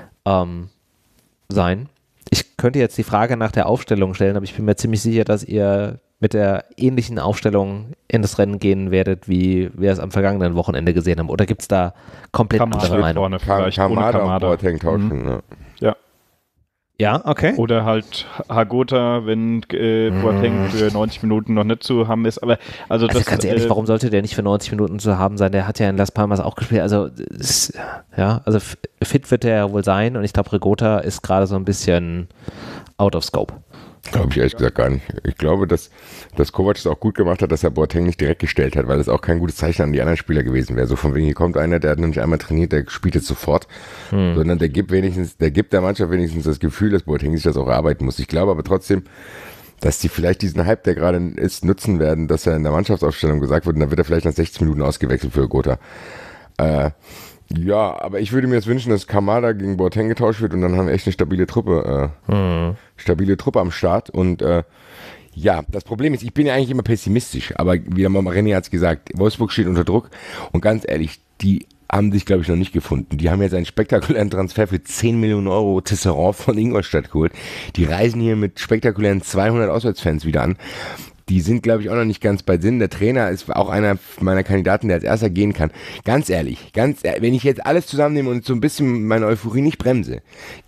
Speaker 1: sein. Ich könnte jetzt die Frage nach der Aufstellung stellen, aber ich bin mir ziemlich sicher, dass ihr mit der ähnlichen Aufstellung in das Rennen gehen werdet, wie wir es am vergangenen Wochenende gesehen haben. Oder gibt es da komplett andere Meinungen?
Speaker 4: Kamada und Boateng tauschen.
Speaker 2: Ja.
Speaker 1: Ja, okay.
Speaker 2: Oder halt Hagota, wenn Boateng für 90 Minuten noch nicht zu haben ist. Aber also das,
Speaker 1: ganz ehrlich, warum sollte der nicht für 90 Minuten zu haben sein? Der hat ja in Las Palmas auch gespielt. Also fit wird er ja wohl sein, und ich glaube, Hagota ist gerade so ein bisschen out of scope.
Speaker 4: Glaube ich ehrlich gesagt gar nicht. Ich glaube, dass Kovac es auch gut gemacht hat, dass er Boateng nicht direkt gestellt hat, weil das auch kein gutes Zeichen an die anderen Spieler gewesen wäre. So von wegen, hier kommt einer, der hat noch nicht einmal trainiert, der spielt jetzt sofort. Sondern der gibt der Mannschaft wenigstens das Gefühl, dass Boateng sich das auch erarbeiten muss. Ich glaube aber trotzdem, dass die vielleicht diesen Hype, der gerade ist, nutzen werden, dass er in der Mannschaftsaufstellung gesagt wurde, und dann wird er vielleicht nach 16 Minuten ausgewechselt für Gotha. Ja, aber ich würde mir jetzt wünschen, dass Kamada gegen Boateng getauscht wird und dann haben wir echt eine stabile Truppe am Start. Und ja, das Problem ist, ich bin ja eigentlich immer pessimistisch, aber wie der René hat es gesagt, Wolfsburg steht unter Druck und ganz ehrlich, die haben sich, glaube ich, noch nicht gefunden. Die haben jetzt einen spektakulären Transfer für 10 Millionen Euro Tisserand von Ingolstadt geholt. Die reisen hier mit spektakulären 200 Auswärtsfans wieder an. Die sind, glaube ich, auch noch nicht ganz bei Sinn. Der Trainer ist auch einer meiner Kandidaten, der als erster gehen kann. Ganz ehrlich, wenn ich jetzt alles zusammennehme und so ein bisschen meine Euphorie nicht bremse,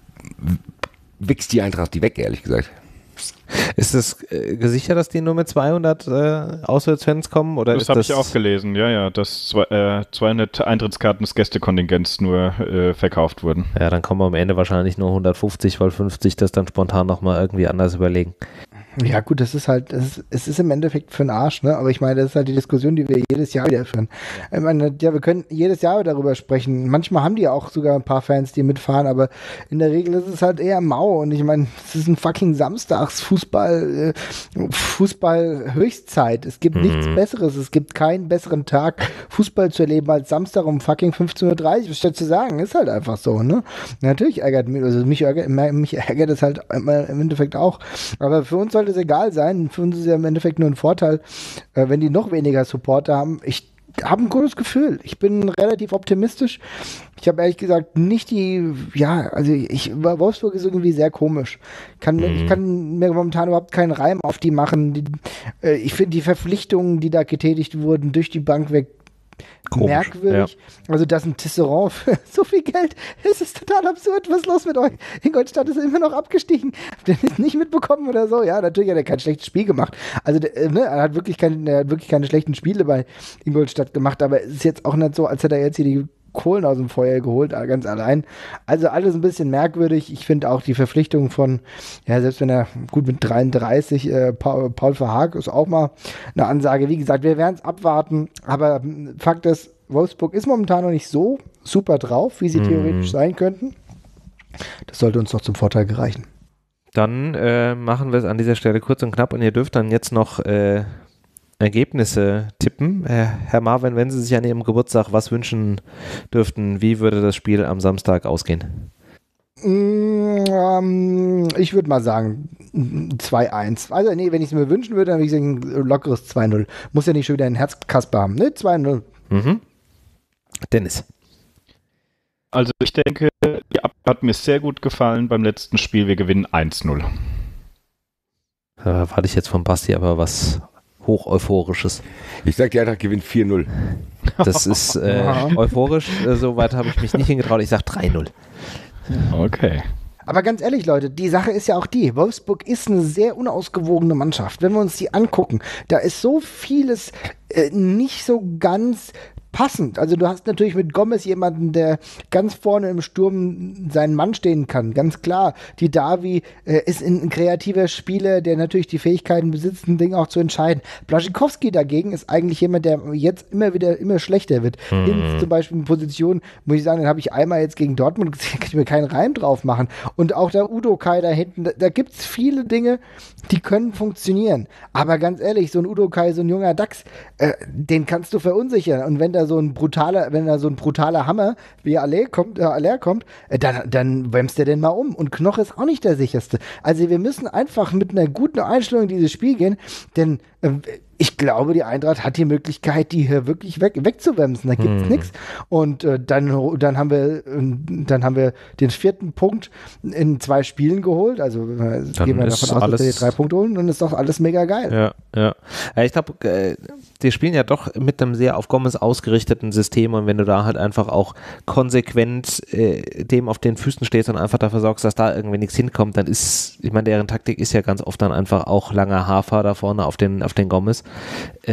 Speaker 4: wichst die Eintracht die weg, ehrlich gesagt.
Speaker 1: Ist es gesichert, dass die nur mit 200 Auswärtsfans kommen? Oder
Speaker 2: das habe ich auch gelesen, ja, dass 200 Eintrittskarten des Gästekontingents nur verkauft wurden.
Speaker 1: Ja, dann kommen wir am Ende wahrscheinlich nur 150, weil 50 das dann spontan nochmal irgendwie anders überlegen.
Speaker 3: Ja gut, das ist halt, es ist im Endeffekt für den Arsch, ne? Aber ich meine, das ist halt die Diskussion, die wir jedes Jahr wieder führen. Ich meine, ja, wir können jedes Jahr darüber sprechen. Manchmal haben die auch sogar ein paar Fans, die mitfahren, aber in der Regel ist es halt eher mau. Und ich meine, es ist ein fucking Samstagsfußball, Fußball-Höchstzeit. Es gibt nichts Besseres. Es gibt keinen besseren Tag, Fußball zu erleben als Samstag um fucking 15:30 Uhr. Was soll ich zu sagen? Ist halt einfach so, ne? Natürlich ärgert mich, also mich ärgert es halt im Endeffekt auch. Aber für uns sollte es egal sein. Für uns ist ja im Endeffekt nur ein Vorteil, wenn die noch weniger Supporter haben. Ich habe ein gutes Gefühl. Ich bin relativ optimistisch. Ich habe ehrlich gesagt nicht Wolfsburg ist irgendwie sehr komisch. Ich kann mir momentan überhaupt keinen Reim auf die machen. Ich finde die Verpflichtungen, die da getätigt wurden, durch die Bank weg, komisch, merkwürdig. Ja. Also das ist ein Tisserand für so viel Geld. Es ist total absurd. Was ist los mit euch? Ingolstadt ist immer noch abgestiegen. Habt ihr das nicht mitbekommen oder so? Ja, natürlich hat er kein schlechtes Spiel gemacht. Also er hat wirklich keine schlechten Spiele bei Ingolstadt gemacht, aber es ist jetzt auch nicht so, als hätte er jetzt hier die Kohlen aus dem Feuer geholt, ganz allein. Also alles ein bisschen merkwürdig. Ich finde auch die Verpflichtung von, ja, selbst wenn er gut mit 33, Paul Verhaag ist auch mal eine Ansage. Wie gesagt, wir werden es abwarten, aber Fakt ist, Wolfsburg ist momentan noch nicht so super drauf, wie sie theoretisch sein könnten. Das sollte uns doch zum Vorteil gereichen.
Speaker 1: Dann machen wir es an dieser Stelle kurz und knapp und ihr dürft dann jetzt noch Ergebnisse tippen. Herr Marvin, wenn Sie sich an Ihrem Geburtstag was wünschen dürften, wie würde das Spiel am Samstag ausgehen?
Speaker 3: Ich würde mal sagen 2-1. Also nee, wenn ich es mir wünschen würde, dann würde ich sagen lockeres 2-0. Muss ja nicht schon wieder ein Herzkasper haben, ne? 2-0.
Speaker 1: Dennis.
Speaker 2: Also ich denke, die Abwehr hat mir sehr gut gefallen beim letzten Spiel. Wir gewinnen 1-0.
Speaker 1: Warte ich jetzt von Basti aber was hoch Euphorisches.
Speaker 4: Ich sag, die Eintracht gewinnt 4-0.
Speaker 1: Das ist euphorisch. So weit habe ich mich nicht hingetraut. Ich sag 3-0.
Speaker 2: Okay.
Speaker 3: Aber ganz ehrlich, Leute, die Sache ist ja auch die, Wolfsburg ist eine sehr unausgewogene Mannschaft. Wenn wir uns die angucken, da ist so vieles nicht so ganz passend. Also du hast natürlich mit Gomez jemanden, der ganz vorne im Sturm seinen Mann stehen kann, ganz klar. Die Davi ist ein kreativer Spieler, der natürlich die Fähigkeiten besitzt, ein Ding auch zu entscheiden. Blaszczykowski dagegen ist eigentlich jemand, der jetzt immer schlechter wird. Hinz zum Beispiel in Position, muss ich sagen, den habe ich einmal jetzt gegen Dortmund gesehen, kann ich mir keinen Reim drauf machen. Und auch der Udo Kai da hinten, da gibt es viele Dinge, die können funktionieren. Aber ganz ehrlich, so ein Udo Kai, so ein junger Dachs, den kannst du verunsichern. Und wenn da so ein brutaler Hammer wie Aller kommt, dann wämst der den mal um. Und Knoch ist auch nicht der sicherste. Also wir müssen einfach mit einer guten Einstellung in dieses Spiel gehen, denn ich glaube, die Eintracht hat die Möglichkeit, die hier wirklich wegzuwemsen. Da gibt es nichts. Und dann haben wir den 4. Punkt in 2 Spielen geholt. Also gehen wir davon aus, dass wir die 3 Punkte holen. Und ist doch alles mega geil.
Speaker 1: Ja. Ich glaube, die spielen ja doch mit einem sehr auf Gomez ausgerichteten System. Und wenn du da halt einfach auch konsequent dem auf den Füßen stehst und einfach dafür sorgst, dass da irgendwie nichts hinkommt, dann ist, ich meine, deren Taktik ist ja ganz oft dann einfach auch langer Hafer da vorne auf den Gomez.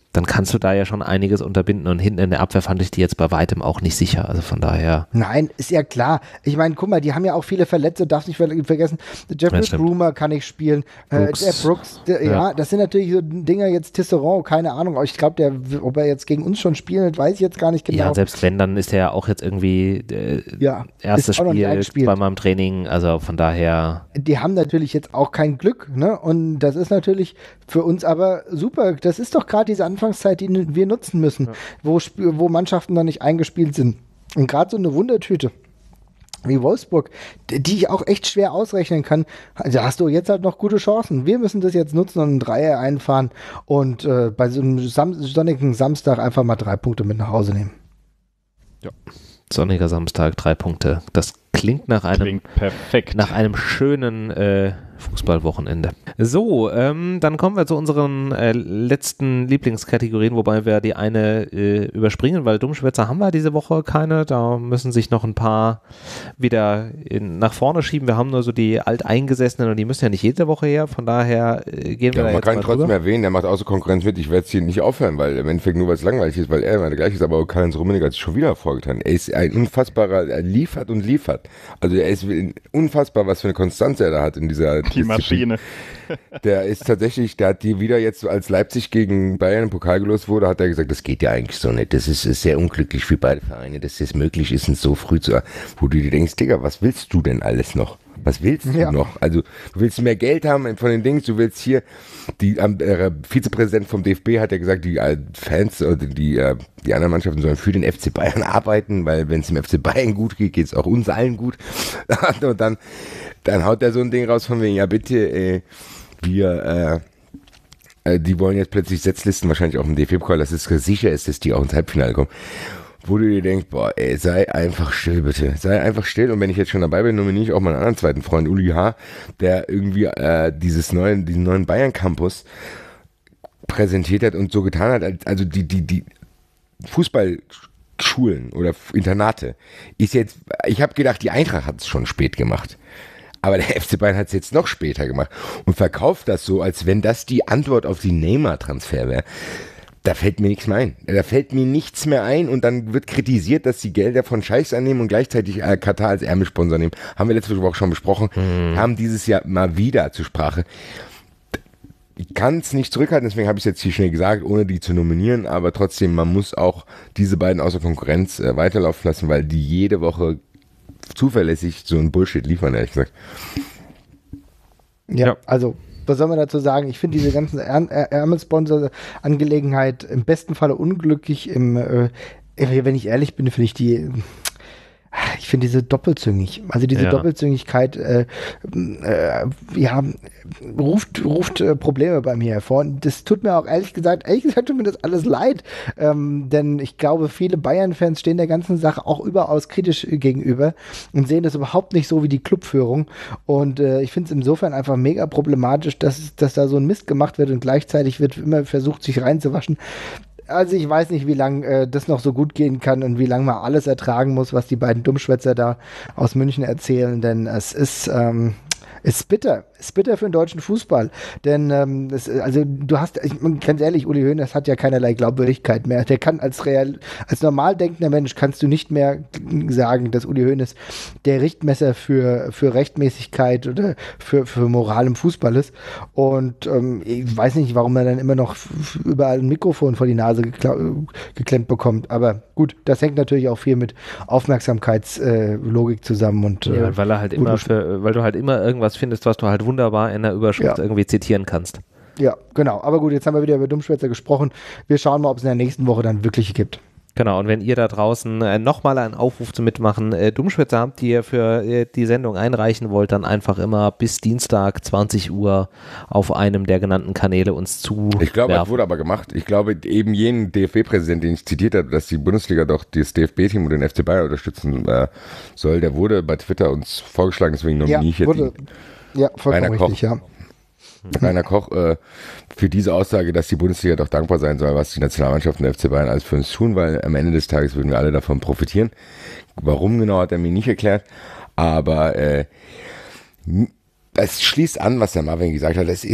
Speaker 1: dann kannst du da ja schon einiges unterbinden und hinten in der Abwehr fand ich die jetzt bei weitem auch nicht sicher, also von daher.
Speaker 3: Nein, ist ja klar. Ich meine, guck mal, die haben ja auch viele Verletzte, darfst nicht vergessen, Jeffrey Brumer kann nicht spielen, der Brooks, ja, das sind natürlich so Dinger, jetzt Tisserand, keine Ahnung, ich glaube, ob er jetzt gegen uns schon spielt, weiß ich jetzt gar nicht genau.
Speaker 1: Ja, selbst wenn, dann ist er ja auch jetzt irgendwie erstes Spiel bei meinem Training, also von daher.
Speaker 3: Die haben natürlich jetzt auch kein Glück, ne, und das ist natürlich für uns aber super, das ist doch gerade diese Anfangszeit, die wir nutzen müssen, wo Mannschaften noch nicht eingespielt sind. Und gerade so eine Wundertüte wie Wolfsburg, die ich auch echt schwer ausrechnen kann, also hast du jetzt halt noch gute Chancen. Wir müssen das jetzt nutzen und einen Dreier einfahren und bei so einem sonnigen Samstag einfach mal 3 Punkte mit nach Hause nehmen.
Speaker 1: Ja. Sonniger Samstag, 3 Punkte. Das klingt nach einem schönen Fußballwochenende. So, dann kommen wir zu unseren letzten Lieblingskategorien, wobei wir die eine überspringen, weil Dummschwätzer haben wir diese Woche keine. Da müssen sich noch ein paar wieder nach vorne schieben. Wir haben nur so die Alteingesessenen und die müssen ja nicht jede Woche her. Von daher gehen wir da jetzt mal
Speaker 4: man kann trotzdem erwähnen, der macht außer Konkurrenz mit. Ich werde es hier nicht aufhören, weil im Endeffekt nur, weil es langweilig ist, weil er immer der gleiche ist. Aber Karl-Heinz Rummenigge hat sich schon wieder hervorgetan. Er ist ein unfassbarer, er liefert und liefert. Also er ist unfassbar, was für eine Konstanz er da hat in dieser
Speaker 2: die Maschine.
Speaker 4: Der ist tatsächlich, der hat die wieder jetzt, als Leipzig gegen Bayern im Pokal gelost wurde, hat er gesagt, das geht ja eigentlich so nicht. Das ist sehr unglücklich für beide Vereine, dass das möglich ist, so früh zu, wo du dir denkst, Digga, was willst du denn alles noch? Was willst du noch? Also, du willst mehr Geld haben von den Dings, du willst hier, der Vizepräsident vom DFB hat ja gesagt, die Fans oder die anderen Mannschaften sollen für den FC Bayern arbeiten, weil wenn es dem FC Bayern gut geht, geht es auch uns allen gut. Und dann haut er so ein Ding raus von wegen, ja bitte, die wollen jetzt plötzlich Setzlisten wahrscheinlich auf dem DFB-Pokal, dass es sicher ist, dass die auch ins Halbfinale kommen. Wo du dir denkst, boah, ey, sei einfach still, bitte. Sei einfach still. Und wenn ich jetzt schon dabei bin, nominiere ich auch meinen anderen zweiten Freund, Uli H., der irgendwie diesen neuen Bayern-Campus präsentiert hat und so getan hat, also die Fußballschulen oder Internate ist jetzt, ich habe gedacht, die Eintracht hat es schon spät gemacht. Aber der FC Bayern hat es jetzt noch später gemacht und verkauft das so, als wenn das die Antwort auf die Neymar-Transfer wäre. Da fällt mir nichts mehr ein. Da fällt mir nichts mehr ein und dann wird kritisiert, dass die Gelder von Scheichs annehmen und gleichzeitig Katar als Ärmelsponsor nehmen. Haben wir letzte Woche schon besprochen. Haben dieses Jahr mal wieder zur Sprache. Ich kann es nicht zurückhalten, deswegen habe ich es jetzt hier schnell gesagt, ohne die zu nominieren, aber trotzdem, man muss auch diese beiden außer Konkurrenz weiterlaufen lassen, weil die jede Woche zuverlässig so ein Bullshit liefern, ehrlich gesagt.
Speaker 3: Ja, also was soll man dazu sagen? Ich finde diese ganzen Ärmelsponsor-Angelegenheit im besten Falle unglücklich. Wenn ich ehrlich bin, finde ich ich finde diese doppelzüngig. Also diese Doppelzüngigkeit ruft Probleme bei mir hervor. Und das tut mir auch ehrlich gesagt tut mir das alles leid. Denn ich glaube, viele Bayern-Fans stehen der ganzen Sache auch überaus kritisch gegenüber und sehen das überhaupt nicht so wie die Clubführung. Und ich finde es insofern einfach mega problematisch, dass da so ein Mist gemacht wird und gleichzeitig wird immer versucht, sich reinzuwaschen. Also ich weiß nicht, wie lange das noch so gut gehen kann und wie lange man alles ertragen muss, was die beiden Dummschwätzer da aus München erzählen, denn es ist bitter. Ist bitter für den deutschen Fußball. Denn ganz ehrlich, Uli Hoeneß hat ja keinerlei Glaubwürdigkeit mehr. Der kann als normal denkender Mensch kannst du nicht mehr sagen, dass Uli Hoeneß der Richtmesser für Rechtmäßigkeit oder für Moral im Fußball ist. Und ich weiß nicht, warum er dann immer noch überall ein Mikrofon vor die Nase geklemmt bekommt. Aber gut, das hängt natürlich auch viel mit Aufmerksamkeitslogik zusammen. Und,
Speaker 1: weil du halt immer irgendwas findest, was du halt wunderbar in der Überschrift irgendwie zitieren kannst.
Speaker 3: Ja, genau. Aber gut, jetzt haben wir wieder über Dummschwätzer gesprochen. Wir schauen mal, ob es in der nächsten Woche dann wirklich gibt.
Speaker 1: Genau, und wenn ihr da draußen nochmal einen Aufruf zu mitmachen, Dummschwätzer habt, die ihr für die Sendung einreichen wollt, dann einfach immer bis Dienstag 20 Uhr auf einem der genannten Kanäle uns zu.
Speaker 4: Ich glaube, das wurde aber gemacht. Ich glaube, eben jenen DFB-Präsident, den ich zitiert habe, dass die Bundesliga doch das DFB-Team und den FC Bayern unterstützen soll, der wurde bei Twitter uns vorgeschlagen, deswegen nominiere ich jetzt ihn.
Speaker 3: Ja, vollkommen richtig, ja.
Speaker 4: Rainer Koch für diese Aussage, dass die Bundesliga doch dankbar sein soll, was die Nationalmannschaften der FC Bayern alles für uns tun, weil am Ende des Tages würden wir alle davon profitieren. Warum genau, hat er mir nicht erklärt, aber es schließt an, was der Marvin gesagt hat. Es ist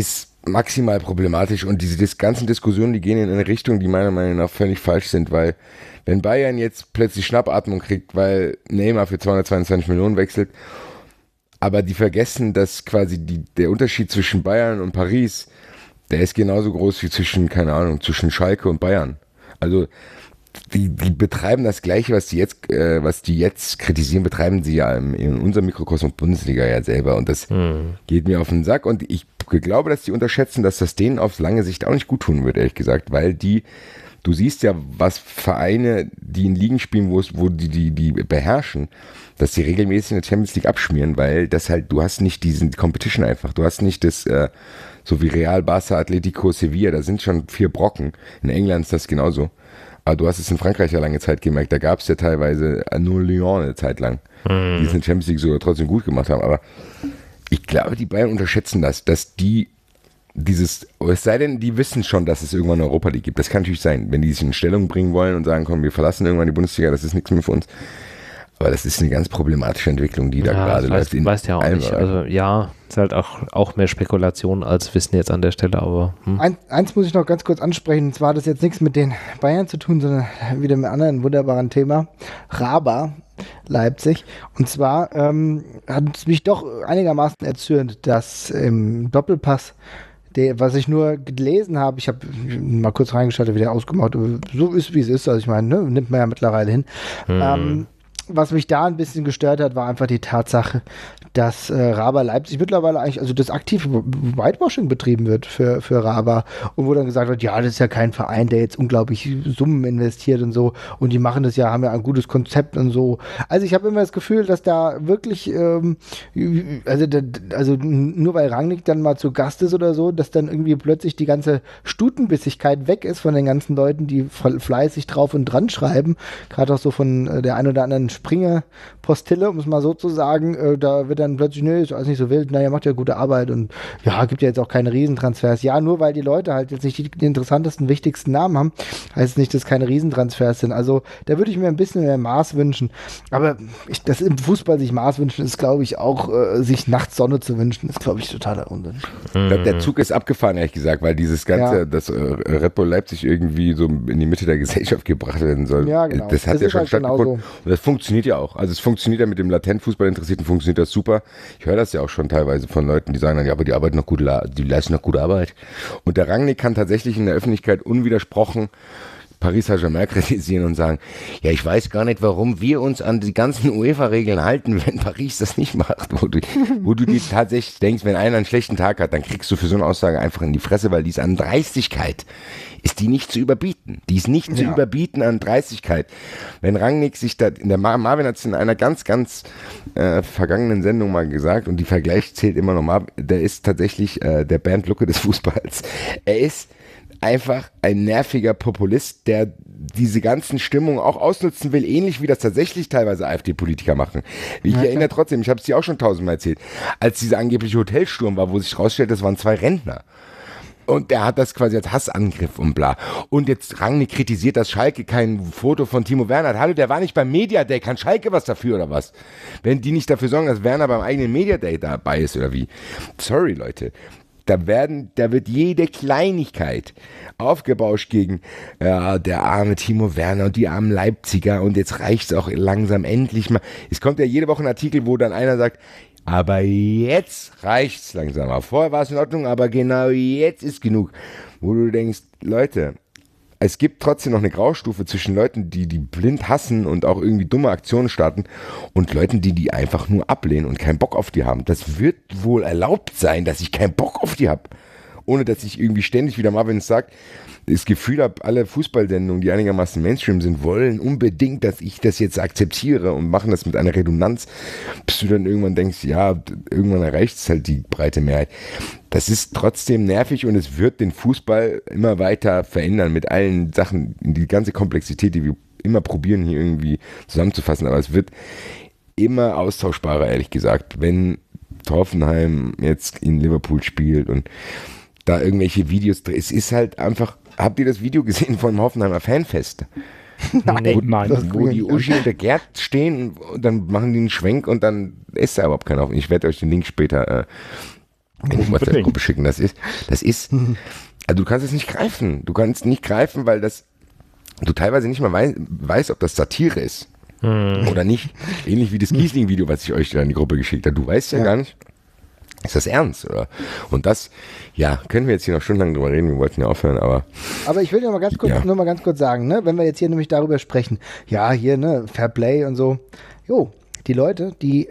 Speaker 4: maximal problematisch und diese ganzen Diskussionen, die gehen in eine Richtung, die meiner Meinung nach völlig falsch sind, weil wenn Bayern jetzt plötzlich Schnappatmung kriegt, weil Neymar für 222 Millionen wechselt, aber die vergessen, dass quasi der Unterschied zwischen Bayern und Paris, der ist genauso groß wie zwischen Schalke und Bayern. Also die betreiben das Gleiche, was die jetzt kritisieren, betreiben sie ja in unserem Mikrokosmos Bundesliga ja selber und das geht mir auf den Sack und ich glaube, dass die unterschätzen, dass das denen auf lange Sicht auch nicht gut tun wird, ehrlich gesagt, weil du siehst ja, was Vereine, die in Ligen spielen, wo die beherrschen, dass die regelmäßig in der Champions League abschmieren, weil das halt, du hast nicht diesen Competition einfach, du hast nicht das, so wie Real, Barça, Atletico, Sevilla, da sind schon 4 Brocken, in England ist das genauso. Aber du hast es in Frankreich ja lange Zeit gemerkt, da gab es ja teilweise nur Lyon eine Zeit lang, die es in der Champions League sogar trotzdem gut gemacht haben. Aber ich glaube, die Bayern unterschätzen das, dass es sei denn, die wissen schon, dass es irgendwann eine Europa League gibt. Das kann natürlich sein, wenn die sich in Stellung bringen wollen und sagen, komm, wir verlassen irgendwann die Bundesliga, das ist nichts mehr für uns. Aber das ist eine ganz problematische Entwicklung, die da gerade läuft.
Speaker 1: Weißt ja auch nicht. Also ja, ist halt auch mehr Spekulation als Wissen jetzt an der Stelle, aber
Speaker 3: Eins muss ich noch ganz kurz ansprechen, und zwar hat das jetzt nichts mit den Bayern zu tun, sondern wieder mit einem anderen wunderbaren Thema. Raba, Leipzig. Und zwar hat es mich doch einigermaßen erzürnt, dass im Doppelpass, was ich nur gelesen habe, ich habe mal kurz reingeschaltet, wieder ausgemacht, so ist wie es ist, also ich meine, ne, nimmt man ja mittlerweile hin. Was mich da ein bisschen gestört hat, war einfach die Tatsache, dass Raba Leipzig mittlerweile eigentlich, also das aktive Whitewashing betrieben wird für Raba und wo dann gesagt wird, ja, das ist ja kein Verein, der jetzt unglaublich Summen investiert und so und die machen das ja, haben ja ein gutes Konzept und so. Also ich habe immer das Gefühl, dass da wirklich, also nur weil Rangnick dann mal zu Gast ist oder so, dass dann irgendwie plötzlich die ganze Stutenbissigkeit weg ist von den ganzen Leuten, die fleißig drauf und dran schreiben, gerade auch so von der ein oder anderen Springer-Postille, um es mal so zu sagen, da wird dann plötzlich, nö, ist alles nicht so wild, naja, macht ja gute Arbeit und ja, gibt ja jetzt auch keine Riesentransfers. Ja, nur weil die Leute halt jetzt nicht die interessantesten, wichtigsten Namen haben, heißt es nicht, dass keine Riesentransfers sind. Also da würde ich mir ein bisschen mehr Maß wünschen. Aber dass im Fußball sich Maß wünschen, ist, glaube ich, auch sich nachts Sonne zu wünschen, ist, glaube ich, totaler Unsinn.
Speaker 4: Ich glaube, der Zug ist abgefahren, ehrlich gesagt, weil dieses Ganze, dass Red Bull Leipzig irgendwie so in die Mitte der Gesellschaft gebracht werden soll.
Speaker 3: Ja, genau.
Speaker 4: Das hat ja schon stattgefunden. Und das funktioniert ja auch. Also es funktioniert ja mit dem Latentfußballinteressierten, funktioniert das super. Ich höre das ja auch schon teilweise von Leuten, die sagen dann, ja, aber die leisten noch gute Arbeit. Und der Rangnick kann tatsächlich in der Öffentlichkeit unwidersprochen Paris Saint-Germain kritisieren und sagen, ja, ich weiß gar nicht, warum wir uns an die ganzen UEFA-Regeln halten, wenn Paris das nicht macht. Wo du dir tatsächlich denkst, wenn einer einen schlechten Tag hat, dann kriegst du für so eine Aussage einfach in die Fresse, weil die ist an Dreistigkeit. Ist die nicht zu überbieten. Die ist nicht zu überbieten an Dreistigkeit. Wenn Rangnick sich da, Marvin hat es in einer ganz, ganz vergangenen Sendung mal gesagt und die Vergleich zählt immer noch mal, der ist tatsächlich der Bernd Lucke des Fußballs. Er ist einfach ein nerviger Populist, der diese ganzen Stimmungen auch ausnutzen will, ähnlich wie das tatsächlich teilweise AfD-Politiker machen. Ich erinnere trotzdem, ich habe es dir auch schon 1000-mal erzählt, als dieser angebliche Hotelsturm war, wo sich rausstellt, das waren 2 Rentner. Und der hat das quasi als Hassangriff und bla. Und jetzt Rangnick kritisiert, dass Schalke kein Foto von Timo Werner hat. Hallo, der war nicht beim Media Day. Kann Schalke was dafür oder was? Wenn die nicht dafür sorgen, dass Werner beim eigenen Media Day dabei ist oder wie? Sorry, Leute. Da wird jede Kleinigkeit aufgebauscht gegen der arme Timo Werner und die armen Leipziger und jetzt reicht es auch langsam endlich mal. Es kommt ja jede Woche ein Artikel, wo dann einer sagt, aber jetzt reicht's langsam. Vorher war es in Ordnung, aber genau jetzt ist genug. Wo du denkst, Leute, es gibt trotzdem noch eine Graustufe zwischen Leuten, die blind hassen und auch irgendwie dumme Aktionen starten und Leuten, die einfach nur ablehnen und keinen Bock auf die haben. Das wird wohl erlaubt sein, dass ich keinen Bock auf die habe. Ohne dass ich irgendwie ständig, wie der Marvin sagt, das Gefühl habe, alle Fußballsendungen, die einigermaßen Mainstream sind, wollen unbedingt, dass ich das jetzt akzeptiere und machen das mit einer Redundanz, bis du dann irgendwann denkst, ja, irgendwann erreicht es halt die breite Mehrheit. Das ist trotzdem nervig und es wird den Fußball immer weiter verändern mit allen Sachen, die ganze Komplexität, die wir immer probieren hier irgendwie zusammenzufassen, aber es wird immer austauschbarer, ehrlich gesagt, wenn Hoffenheim jetzt in Liverpool spielt und da irgendwelche Videos, es ist halt einfach, habt ihr das Video gesehen vom Hoffenheimer Fanfest?
Speaker 3: Nein.
Speaker 4: Wo die Uschi und der Gerd stehen und dann machen die einen Schwenk und dann ist da überhaupt keiner auf. Ich werde euch den Link später in die Gruppe schicken. Das ist, also du kannst es nicht greifen. Du kannst nicht greifen, weil du teilweise nicht mal weißt, ob das Satire ist oder nicht. Ähnlich wie das Giesling-Video, was ich euch da in die Gruppe geschickt habe. Du weißt ja gar nicht, ist das ernst, oder? Und das, können wir jetzt hier noch stundenlang drüber reden, wir wollten ja aufhören, aber
Speaker 3: ich will nur mal ganz kurz sagen, ne, wenn wir jetzt hier nämlich darüber sprechen, hier, ne, Fair Play und so, die Leute,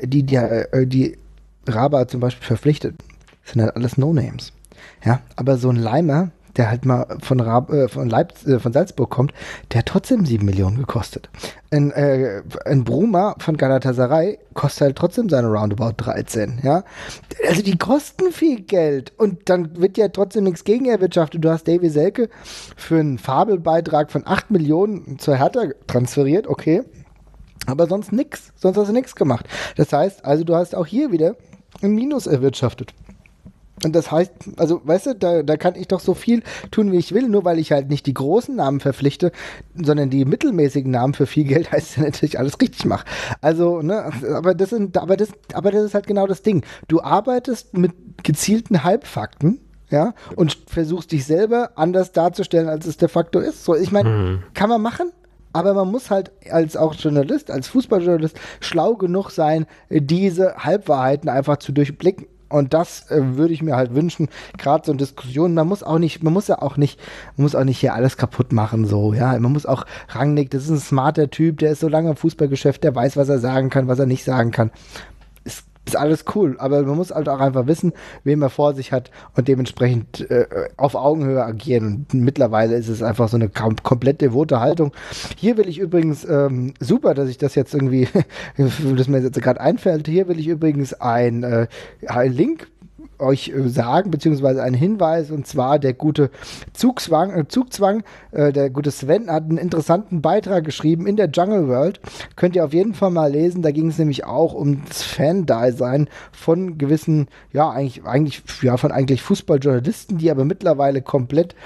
Speaker 3: die Raba zum Beispiel verpflichtet, sind halt alles No-Names. Ja, aber so ein Leimer, der halt mal von Salzburg kommt, der hat trotzdem 7 Millionen gekostet. Ein Bruma von Galatasaray kostet halt trotzdem seine roundabout 13, ja. Also die kosten viel Geld und dann wird ja trotzdem nichts gegen erwirtschaftet. Du hast Davy Selke für einen Fabelbeitrag von 8 Millionen zur Hertha transferiert, okay. Aber sonst nix, sonst hast du nichts gemacht. Das heißt, also du hast auch hier wieder ein Minus erwirtschaftet. Und das heißt, also weißt du, da kann ich doch so viel tun, wie ich will, nur weil ich halt nicht die großen Namen verpflichte, sondern die mittelmäßigen Namen für viel Geld, heißt ja natürlich alles richtig mache. Also, ne, aber das ist halt genau das Ding. Du arbeitest mit gezielten Halbfakten, ja, und versuchst dich selber anders darzustellen, als es de facto ist. So, ich meine, kann man machen? Aber man muss halt als auch Journalist, als Fußballjournalist schlau genug sein, diese Halbwahrheiten einfach zu durchblicken. Und das würde ich mir halt wünschen, gerade so in Diskussionen. Man muss ja auch nicht hier alles kaputt machen, so, ja. Man muss auch Rangnick, das ist ein smarter Typ, der ist so lange im Fußballgeschäft, der weiß, was er sagen kann, was er nicht sagen kann. Ist alles cool, aber man muss halt auch einfach wissen, wen man vor sich hat und dementsprechend auf Augenhöhe agieren. Und mittlerweile ist es einfach so eine komplett devote Haltung. Hier will ich übrigens, super, dass ich das jetzt irgendwie, das mir jetzt gerade einfällt, hier will ich übrigens ein Link euch sagen, beziehungsweise einen Hinweis, und zwar der gute Zugzwang, der gute Sven hat einen interessanten Beitrag geschrieben in der Jungle World, könnt ihr auf jeden Fall mal lesen, da ging es nämlich auch um das Fan-Dasein von gewissen, eigentlich Fußballjournalisten, die aber mittlerweile komplett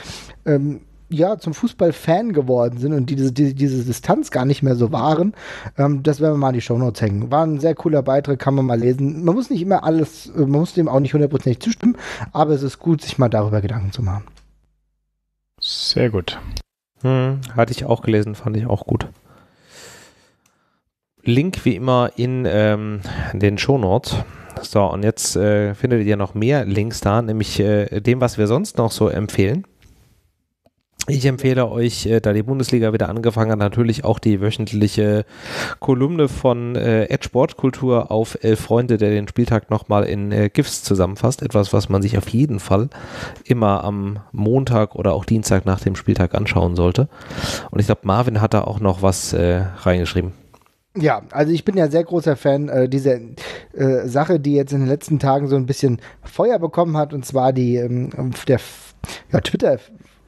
Speaker 3: zum Fußballfan geworden sind und diese Distanz gar nicht mehr so waren. Das werden wir mal in die Shownotes hängen. War ein sehr cooler Beitrag, kann man mal lesen. Man muss nicht immer alles, man muss dem auch nicht 100% zustimmen, aber es ist gut, sich mal darüber Gedanken zu machen.
Speaker 2: Sehr gut.
Speaker 1: Hatte ich auch gelesen, fand ich auch gut. Link wie immer in den Shownotes. So, und jetzt findet ihr noch mehr Links da, nämlich dem, was wir sonst noch so empfehlen. Ich empfehle euch, da die Bundesliga wieder angefangen hat, natürlich auch die wöchentliche Kolumne von Sportkultur auf 11 Freunde, der den Spieltag nochmal in GIFs zusammenfasst. Etwas, was man sich auf jeden Fall immer am Montag oder auch Dienstag nach dem Spieltag anschauen sollte. Und ich glaube, Marvin hat da auch noch was reingeschrieben.
Speaker 3: Ja, also ich bin ja sehr großer Fan dieser Sache, die jetzt in den letzten Tagen so ein bisschen Feuer bekommen hat, und zwar der Twitter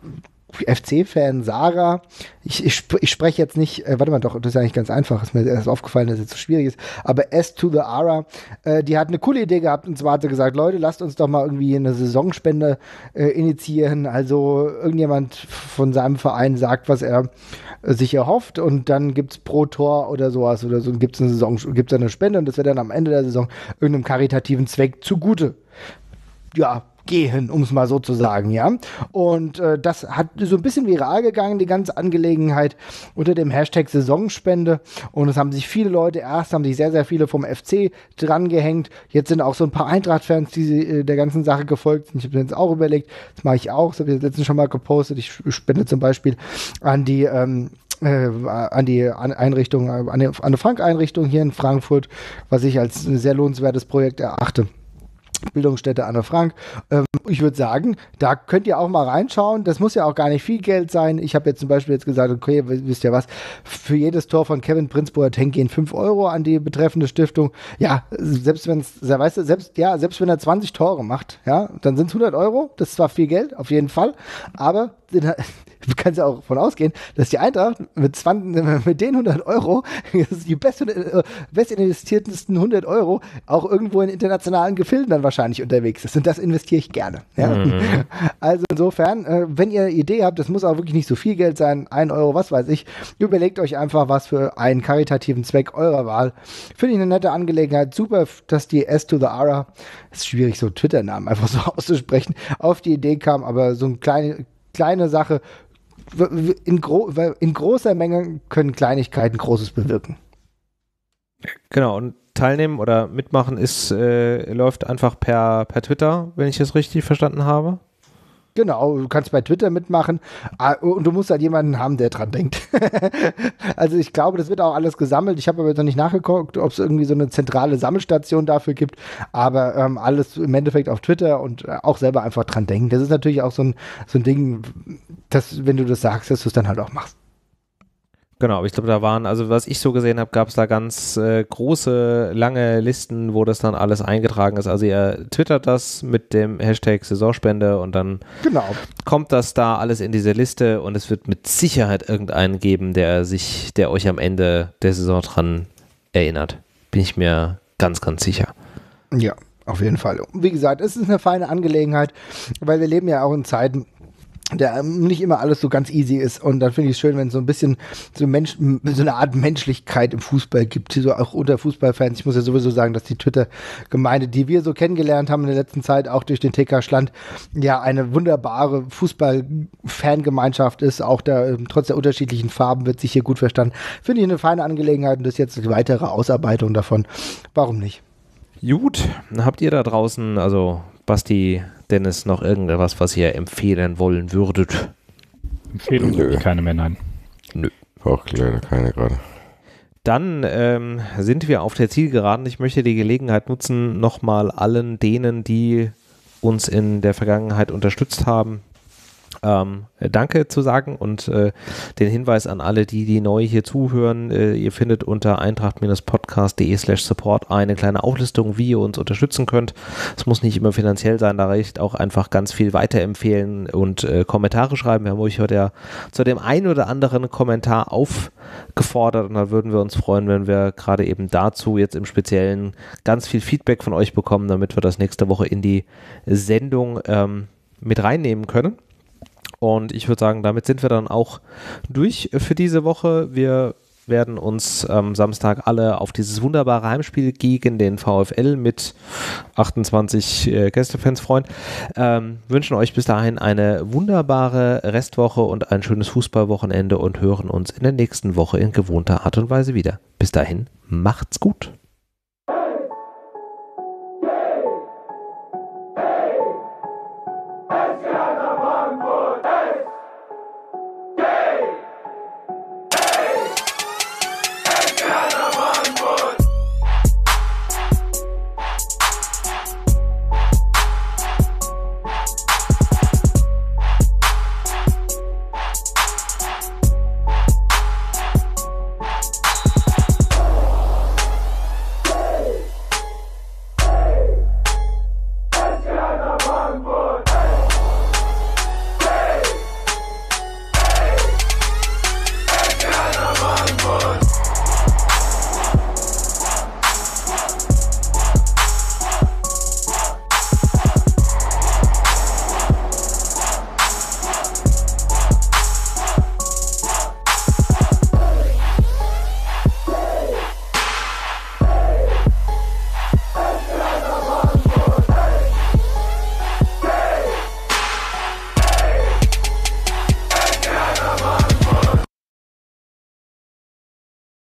Speaker 3: FC-Fan Sarah, ich spreche jetzt nicht, warte mal doch, das ist eigentlich ganz einfach, ist mir erst aufgefallen, dass es jetzt so schwierig ist, aber S to the Ara, die hat eine coole Idee gehabt, und zwar hat sie gesagt, Leute, lasst uns doch mal irgendwie eine Saisonspende initiieren, also irgendjemand von seinem Verein sagt, was er sich erhofft, und dann gibt es pro Tor oder sowas oder so, gibt es eine Spende, und das wird dann am Ende der Saison irgendeinem karitativen Zweck zugute gehen, um es mal so zu sagen, ja. Und das hat so ein bisschen viral gegangen, die ganze Angelegenheit unter dem Hashtag Saisonspende, und es haben sich viele Leute, erst haben sich sehr, sehr viele vom FC dran gehängt, jetzt sind auch so ein paar Eintracht-Fans, die der ganzen Sache gefolgt sind. Ich habe mir jetzt auch überlegt, das mache ich auch, das habe ich letztens schon mal gepostet, ich spende zum Beispiel an die Einrichtung, an eine Frank-Einrichtung hier in Frankfurt, was ich als ein sehr lohnenswertes Projekt erachte. Bildungsstätte Anne Frank. Ich würde sagen, da könnt ihr auch mal reinschauen. Das muss ja auch gar nicht viel Geld sein. Ich habe jetzt zum Beispiel gesagt, okay, wisst ihr was, für jedes Tor von Kevin Prinz Boateng gehen 5 Euro an die betreffende Stiftung. Ja, selbst wenn er 20 Tore macht, ja, dann sind es 100 Euro. Das ist zwar viel Geld, auf jeden Fall, aber du kannst ja auch davon ausgehen, dass die Eintracht mit den 100 Euro, die best investiertesten 100 Euro, auch irgendwo in internationalen Gefilden dann wahrscheinlich unterwegs ist. Und das investiere ich gerne. Ja? Also insofern, wenn ihr eine Idee habt, das muss auch wirklich nicht so viel Geld sein, 1 Euro, was weiß ich, überlegt euch einfach was für einen karitativen Zweck eurer Wahl. Finde ich eine nette Angelegenheit. Super, dass die S to the Ara, ist schwierig, so Twitter-Namen einfach so auszusprechen, auf die Idee kam, aber so eine kleine Sache, in großer Menge können Kleinigkeiten Großes bewirken.
Speaker 1: Genau, und teilnehmen oder mitmachen läuft einfach per Twitter, wenn ich das richtig verstanden habe.
Speaker 3: Genau, du kannst bei Twitter mitmachen und du musst halt jemanden haben, der dran denkt. Also ich glaube, das wird auch alles gesammelt. Ich habe aber jetzt noch nicht nachgeguckt, ob es irgendwie so eine zentrale Sammelstation dafür gibt, aber alles im Endeffekt auf Twitter und auch selber einfach dran denken. Das ist natürlich auch so ein Ding, dass, wenn du das sagst, dass du es dann halt auch machst.
Speaker 1: Genau, aber ich glaube, da waren, also was ich so gesehen habe, gab es da ganz große, lange Listen, wo das dann alles eingetragen ist. Also ihr twittert das mit dem Hashtag Saisonspende und dann kommt das da alles in diese Liste und es wird mit Sicherheit irgendeinen geben, der euch am Ende der Saison dran erinnert. Bin ich mir ganz, ganz sicher.
Speaker 3: Ja, auf jeden Fall. Wie gesagt, es ist eine feine Angelegenheit, weil wir leben ja auch in Zeiten, der nicht immer alles so ganz easy ist und dann finde ich es schön, wenn es so ein bisschen so eine Art Menschlichkeit im Fußball gibt, so auch unter Fußballfans. Ich muss ja sowieso sagen, dass die Twitter-Gemeinde, die wir so kennengelernt haben in der letzten Zeit, auch durch den TK Schland, ja eine wunderbare Fußball-Fangemeinschaft ist, auch trotz der unterschiedlichen Farben wird sich hier gut verstanden. Finde ich eine feine Angelegenheit und das ist jetzt eine weitere Ausarbeitung davon. Warum nicht?
Speaker 1: Gut, habt ihr da draußen, also Basti, Dennis, noch irgendwas, was ihr empfehlen wollen würdet?
Speaker 2: Empfehlung habe ich keine mehr, nein.
Speaker 4: Nö. Auch leider keine gerade.
Speaker 1: Dann sind wir auf der Zielgeraden. Ich möchte die Gelegenheit nutzen, nochmal allen denen, die uns in der Vergangenheit unterstützt haben, Danke zu sagen und den Hinweis an alle, die neu hier zuhören, ihr findet unter eintracht-podcast.de/support eine kleine Auflistung, wie ihr uns unterstützen könnt. Es muss nicht immer finanziell sein, da reicht auch einfach ganz viel weiterempfehlen und Kommentare schreiben. Wir haben euch heute ja zu dem einen oder anderen Kommentar aufgefordert und da würden wir uns freuen, wenn wir gerade eben dazu jetzt im Speziellen ganz viel Feedback von euch bekommen, damit wir das nächste Woche in die Sendung mit reinnehmen können. Und ich würde sagen, damit sind wir dann auch durch für diese Woche. Wir werden uns am Samstag alle auf dieses wunderbare Heimspiel gegen den VfL mit 28 Gästefans freuen. Wünschen euch bis dahin eine wunderbare Restwoche und ein schönes Fußballwochenende und hören uns in der nächsten Woche in gewohnter Art und Weise wieder. Bis dahin, macht's gut.